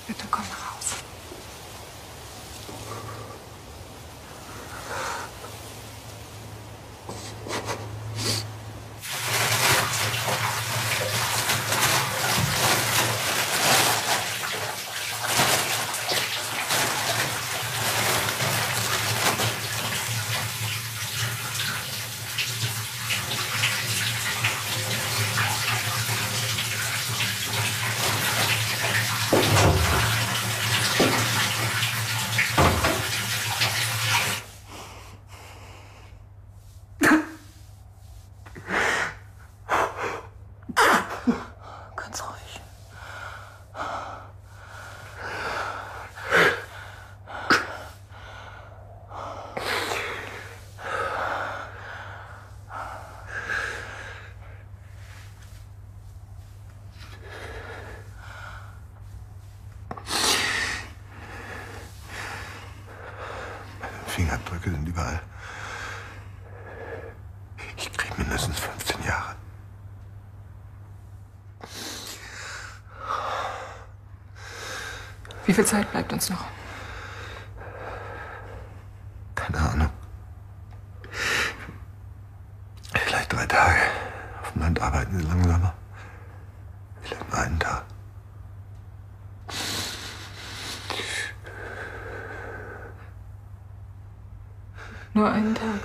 Bitte komm nach Hause. Ganz ruhig. Meine Fingerabdrücke sind überall. Ich krieg mindestens fünfzehn Jahre. Wie viel Zeit bleibt uns noch? Keine Ahnung. Vielleicht drei Tage. Auf dem Land arbeiten sie langsamer. Vielleicht nur einen Tag. Nur einen Tag.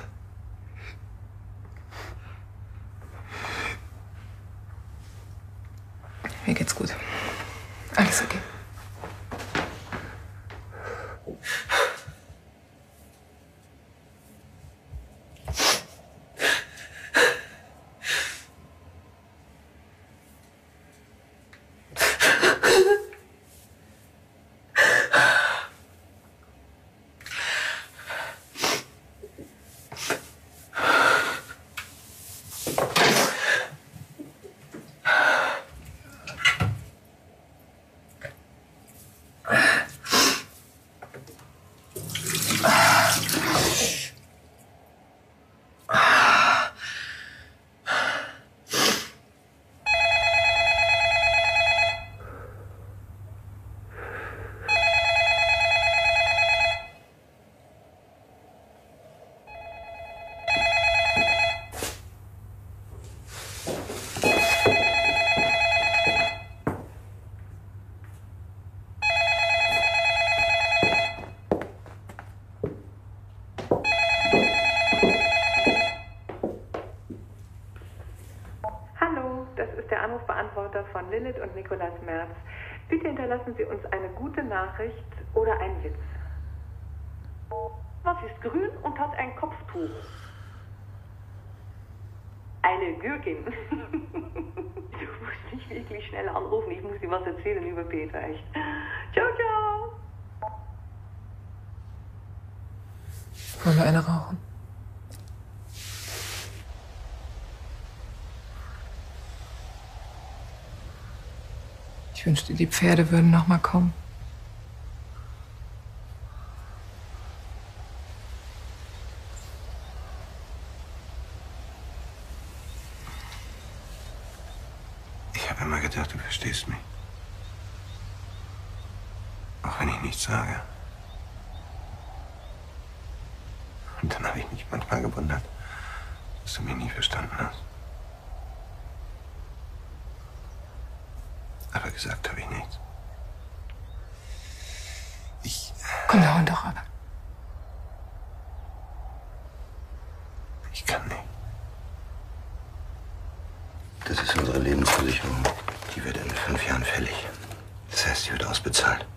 Mir geht's gut. Alles okay. Anrufbeantworter von Lilith und Nicolas Merz. Bitte hinterlassen Sie uns eine gute Nachricht oder einen Witz. Was ist grün und hat ein Kopftuch? Eine Gürkin. Du musst nicht wirklich schnell anrufen, ich muss dir was erzählen über Peter, echt. Ciao, ciao. Wollen wir eine rauchen? Ich wünschte, die Pferde würden noch mal kommen. Ich habe immer gedacht, du verstehst mich. Auch wenn ich nichts sage. Und dann habe ich mich manchmal gewundert, dass du mich nie verstanden hast. Aber gesagt habe ich nichts. Ich... Komm, wir hauen doch ab. Ich kann nicht. Das ist unsere Lebensversicherung. Die wird in fünf Jahren fällig. Das heißt, sie wird ausbezahlt.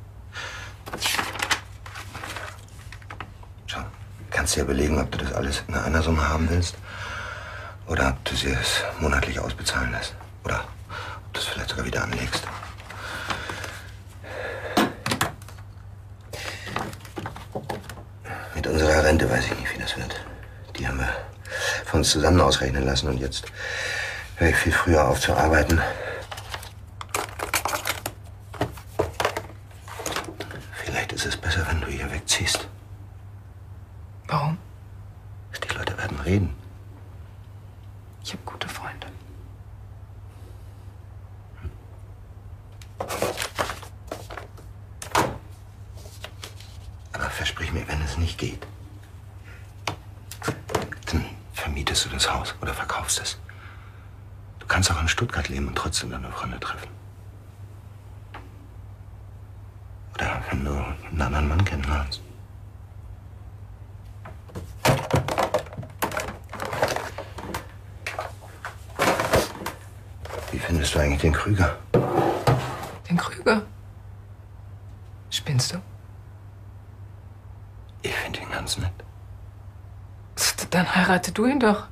Schau, kannst dir überlegen, ob du das alles in einer Summe haben willst. Oder ob du sie es monatlich ausbezahlen lässt. Oder ob du es vielleicht sogar wieder anlegst. Mit unserer Rente weiß ich nicht, wie das wird. Die haben wir von uns zusammen ausrechnen lassen und jetzt höre ich viel früher auf zu arbeiten. Vielleicht ist es besser, wenn du hier wegziehst. Warum? Die Leute werden reden. Ich habe gute Freunde. mir, wenn es nicht geht, dann vermietest du das Haus oder verkaufst es. Du kannst auch in Stuttgart leben und trotzdem deine Freunde treffen. Oder wenn du einen anderen Mann kennenlernst. Wie findest du eigentlich den Krüger? Den Krüger? Spinnst du? Ich finde ihn ganz nett. Dann heirate du ihn doch.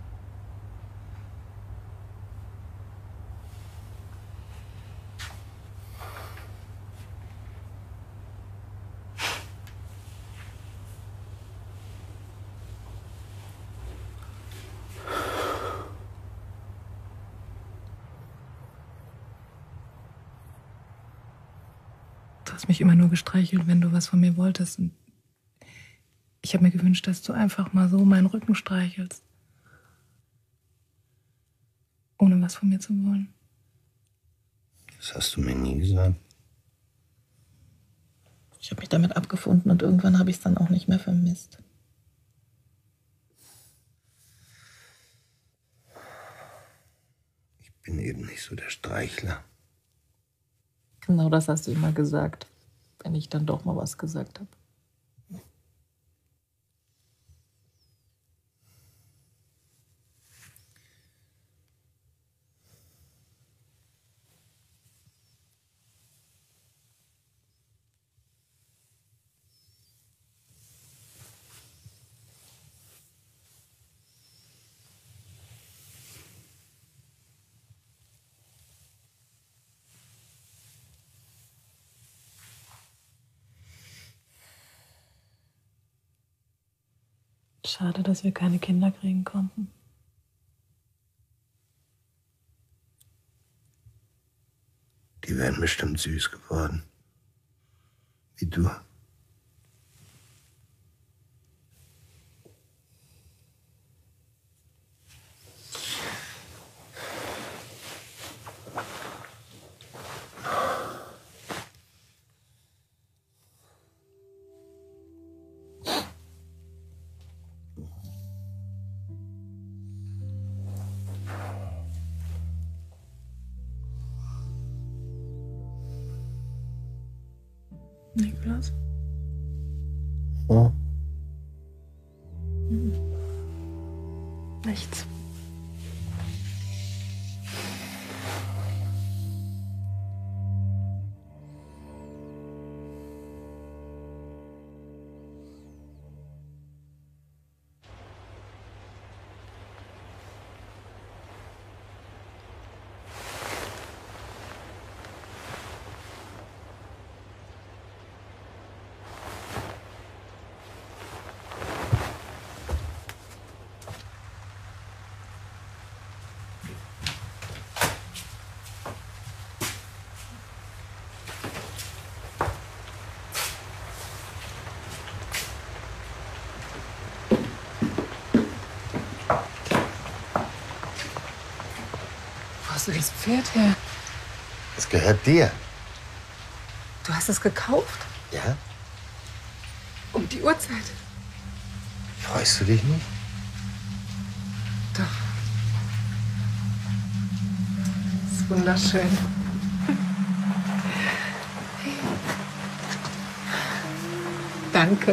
Du hast mich immer nur gestreichelt, wenn du was von mir wolltest. Und ich habe mir gewünscht, dass du einfach mal so meinen Rücken streichelst. Ohne was von mir zu wollen. Das hast du mir nie gesagt. Ich habe mich damit abgefunden und irgendwann habe ich es dann auch nicht mehr vermisst. Ich bin eben nicht so der Streichler. Genau das hast du immer gesagt, wenn ich dann doch mal was gesagt habe. Schade, dass wir keine Kinder kriegen konnten. Die wären bestimmt süß geworden. Wie du. Niklas? Ja. Hm. Nichts. Wo hast du das Pferd her? Es gehört dir. Du hast es gekauft? Ja? Um die Uhrzeit? Freust du dich nicht? Doch. Das ist wunderschön. Danke.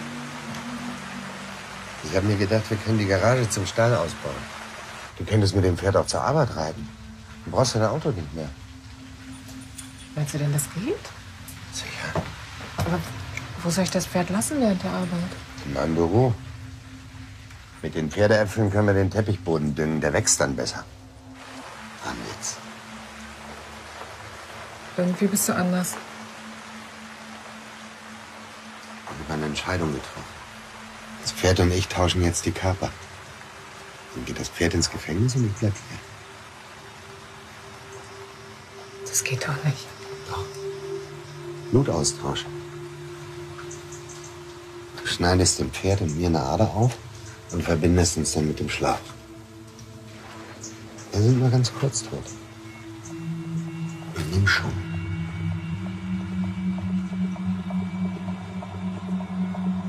Ich habe mir gedacht, wir können die Garage zum Stall ausbauen. Du könntest mit dem Pferd auch zur Arbeit reiten. Du brauchst dein Auto nicht mehr. Meinst du denn, das geht? Sicher. Aber wo soll ich das Pferd lassen während der Arbeit? In meinem Büro. Mit den Pferdeäpfeln können wir den Teppichboden düngen. Der wächst dann besser. Dran jetzt. Irgendwie bist du anders. Ich habe eine Entscheidung getroffen. Das Pferd und ich tauschen jetzt die Körper. Dann geht das Pferd ins Gefängnis und ich bleib hier. Das geht doch nicht. Doch. Blutaustausch. Du schneidest dem Pferd und mir eine Ader auf und verbindest uns dann mit dem Schlaf. Wir sind nur ganz kurz tot. Und nimm schon.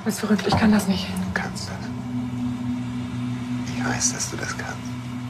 Du bist verrückt, ich kann das nicht. Du kannst das. Ich weiß, dass du das kannst.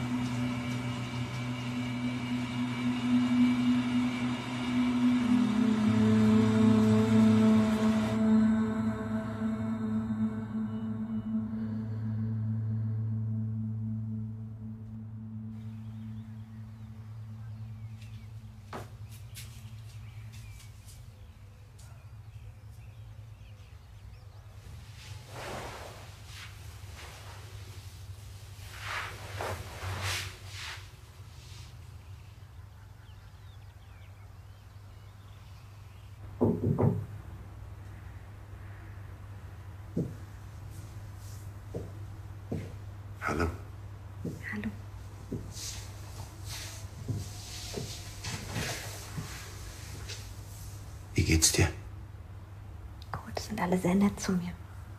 Hallo. Hallo. Wie geht's dir? Gut, sind alle sehr nett zu mir.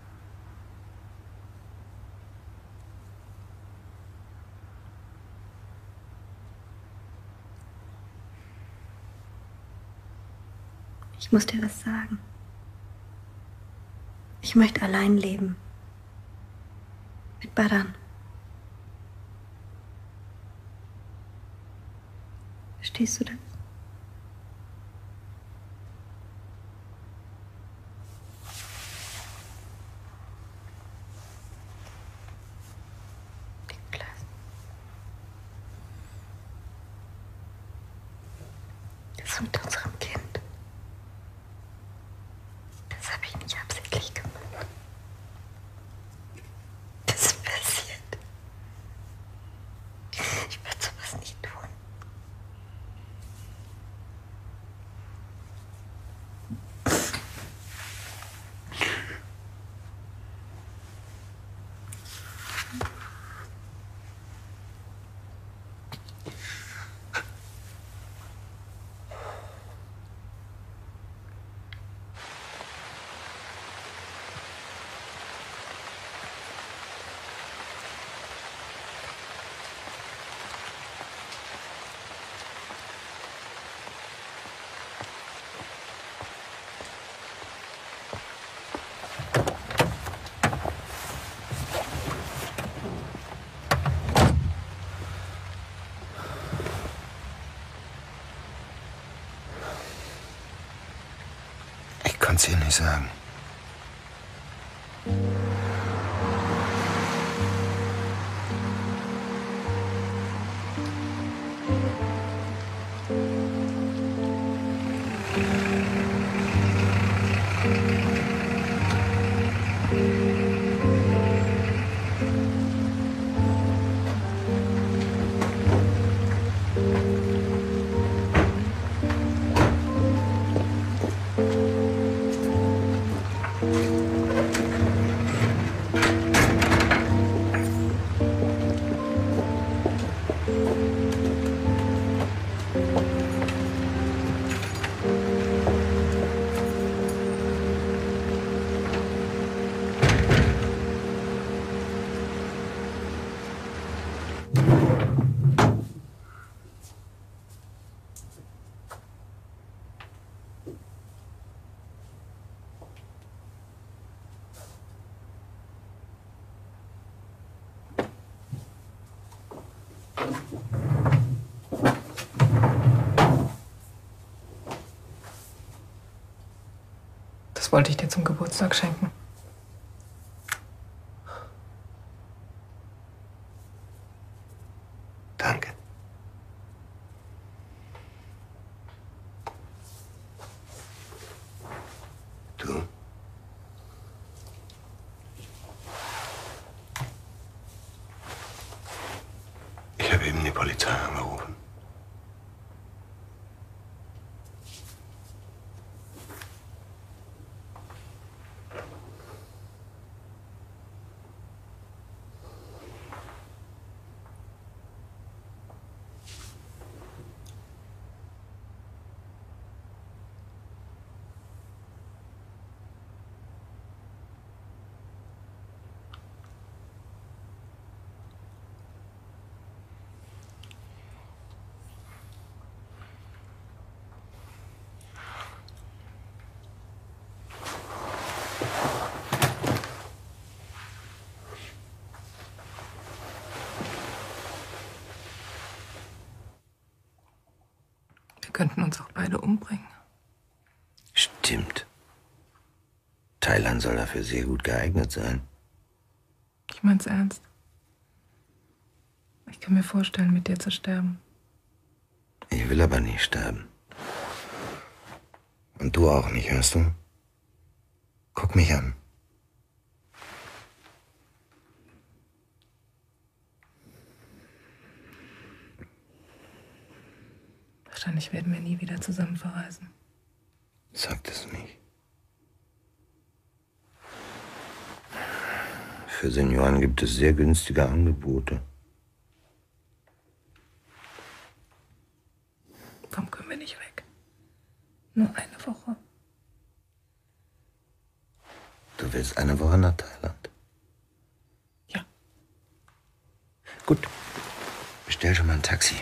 Ich muss dir was sagen. Ich möchte allein leben. Mit Baran. Verstehst du das? Das mit unserem Kind. Das habe ich nicht absichtlich gemacht. Das ist passiert. Ich würde sowas nicht tun. Ich konnte es ihr nicht sagen. Das wollte ich dir zum Geburtstag schenken. Danke. Du? Ich habe eben die Polizei angerufen. könnten uns auch beide umbringen. Stimmt. Thailand soll dafür sehr gut geeignet sein. Ich mein's ernst. Ich kann mir vorstellen, mit dir zu sterben. Ich will aber nicht sterben. Und du auch nicht, hörst du? Guck mich an. Wahrscheinlich werden wir nie wieder zusammen verreisen. Sag das nicht. Für Senioren gibt es sehr günstige Angebote. Warum können wir nicht weg? Nur eine Woche. Du willst eine Woche nach Thailand? Ja. Gut. Bestell schon mal ein Taxi.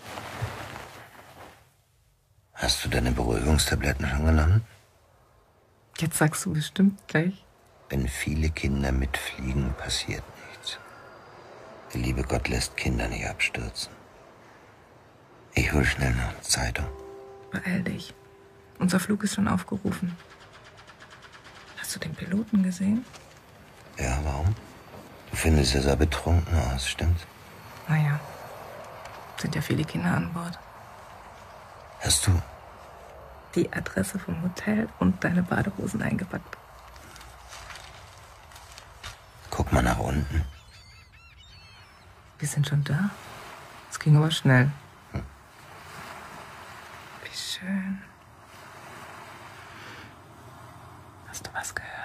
Hast du deine Beruhigungstabletten schon genommen? Jetzt sagst du bestimmt gleich. Wenn viele Kinder mitfliegen, passiert nichts. Der liebe Gott lässt Kinder nicht abstürzen. Ich hol schnell noch eine Zeitung. Beeil dich. Unser Flug ist schon aufgerufen. Hast du den Piloten gesehen? Ja, warum? Du findest, er sah betrunken aus, stimmt's? Naja, sind ja viele Kinder an Bord. Hast du die Adresse vom Hotel und deine Badehosen eingepackt? Guck mal nach unten. Wir sind schon da. Es ging aber schnell. Hm. Wie schön. Hast du was gehört?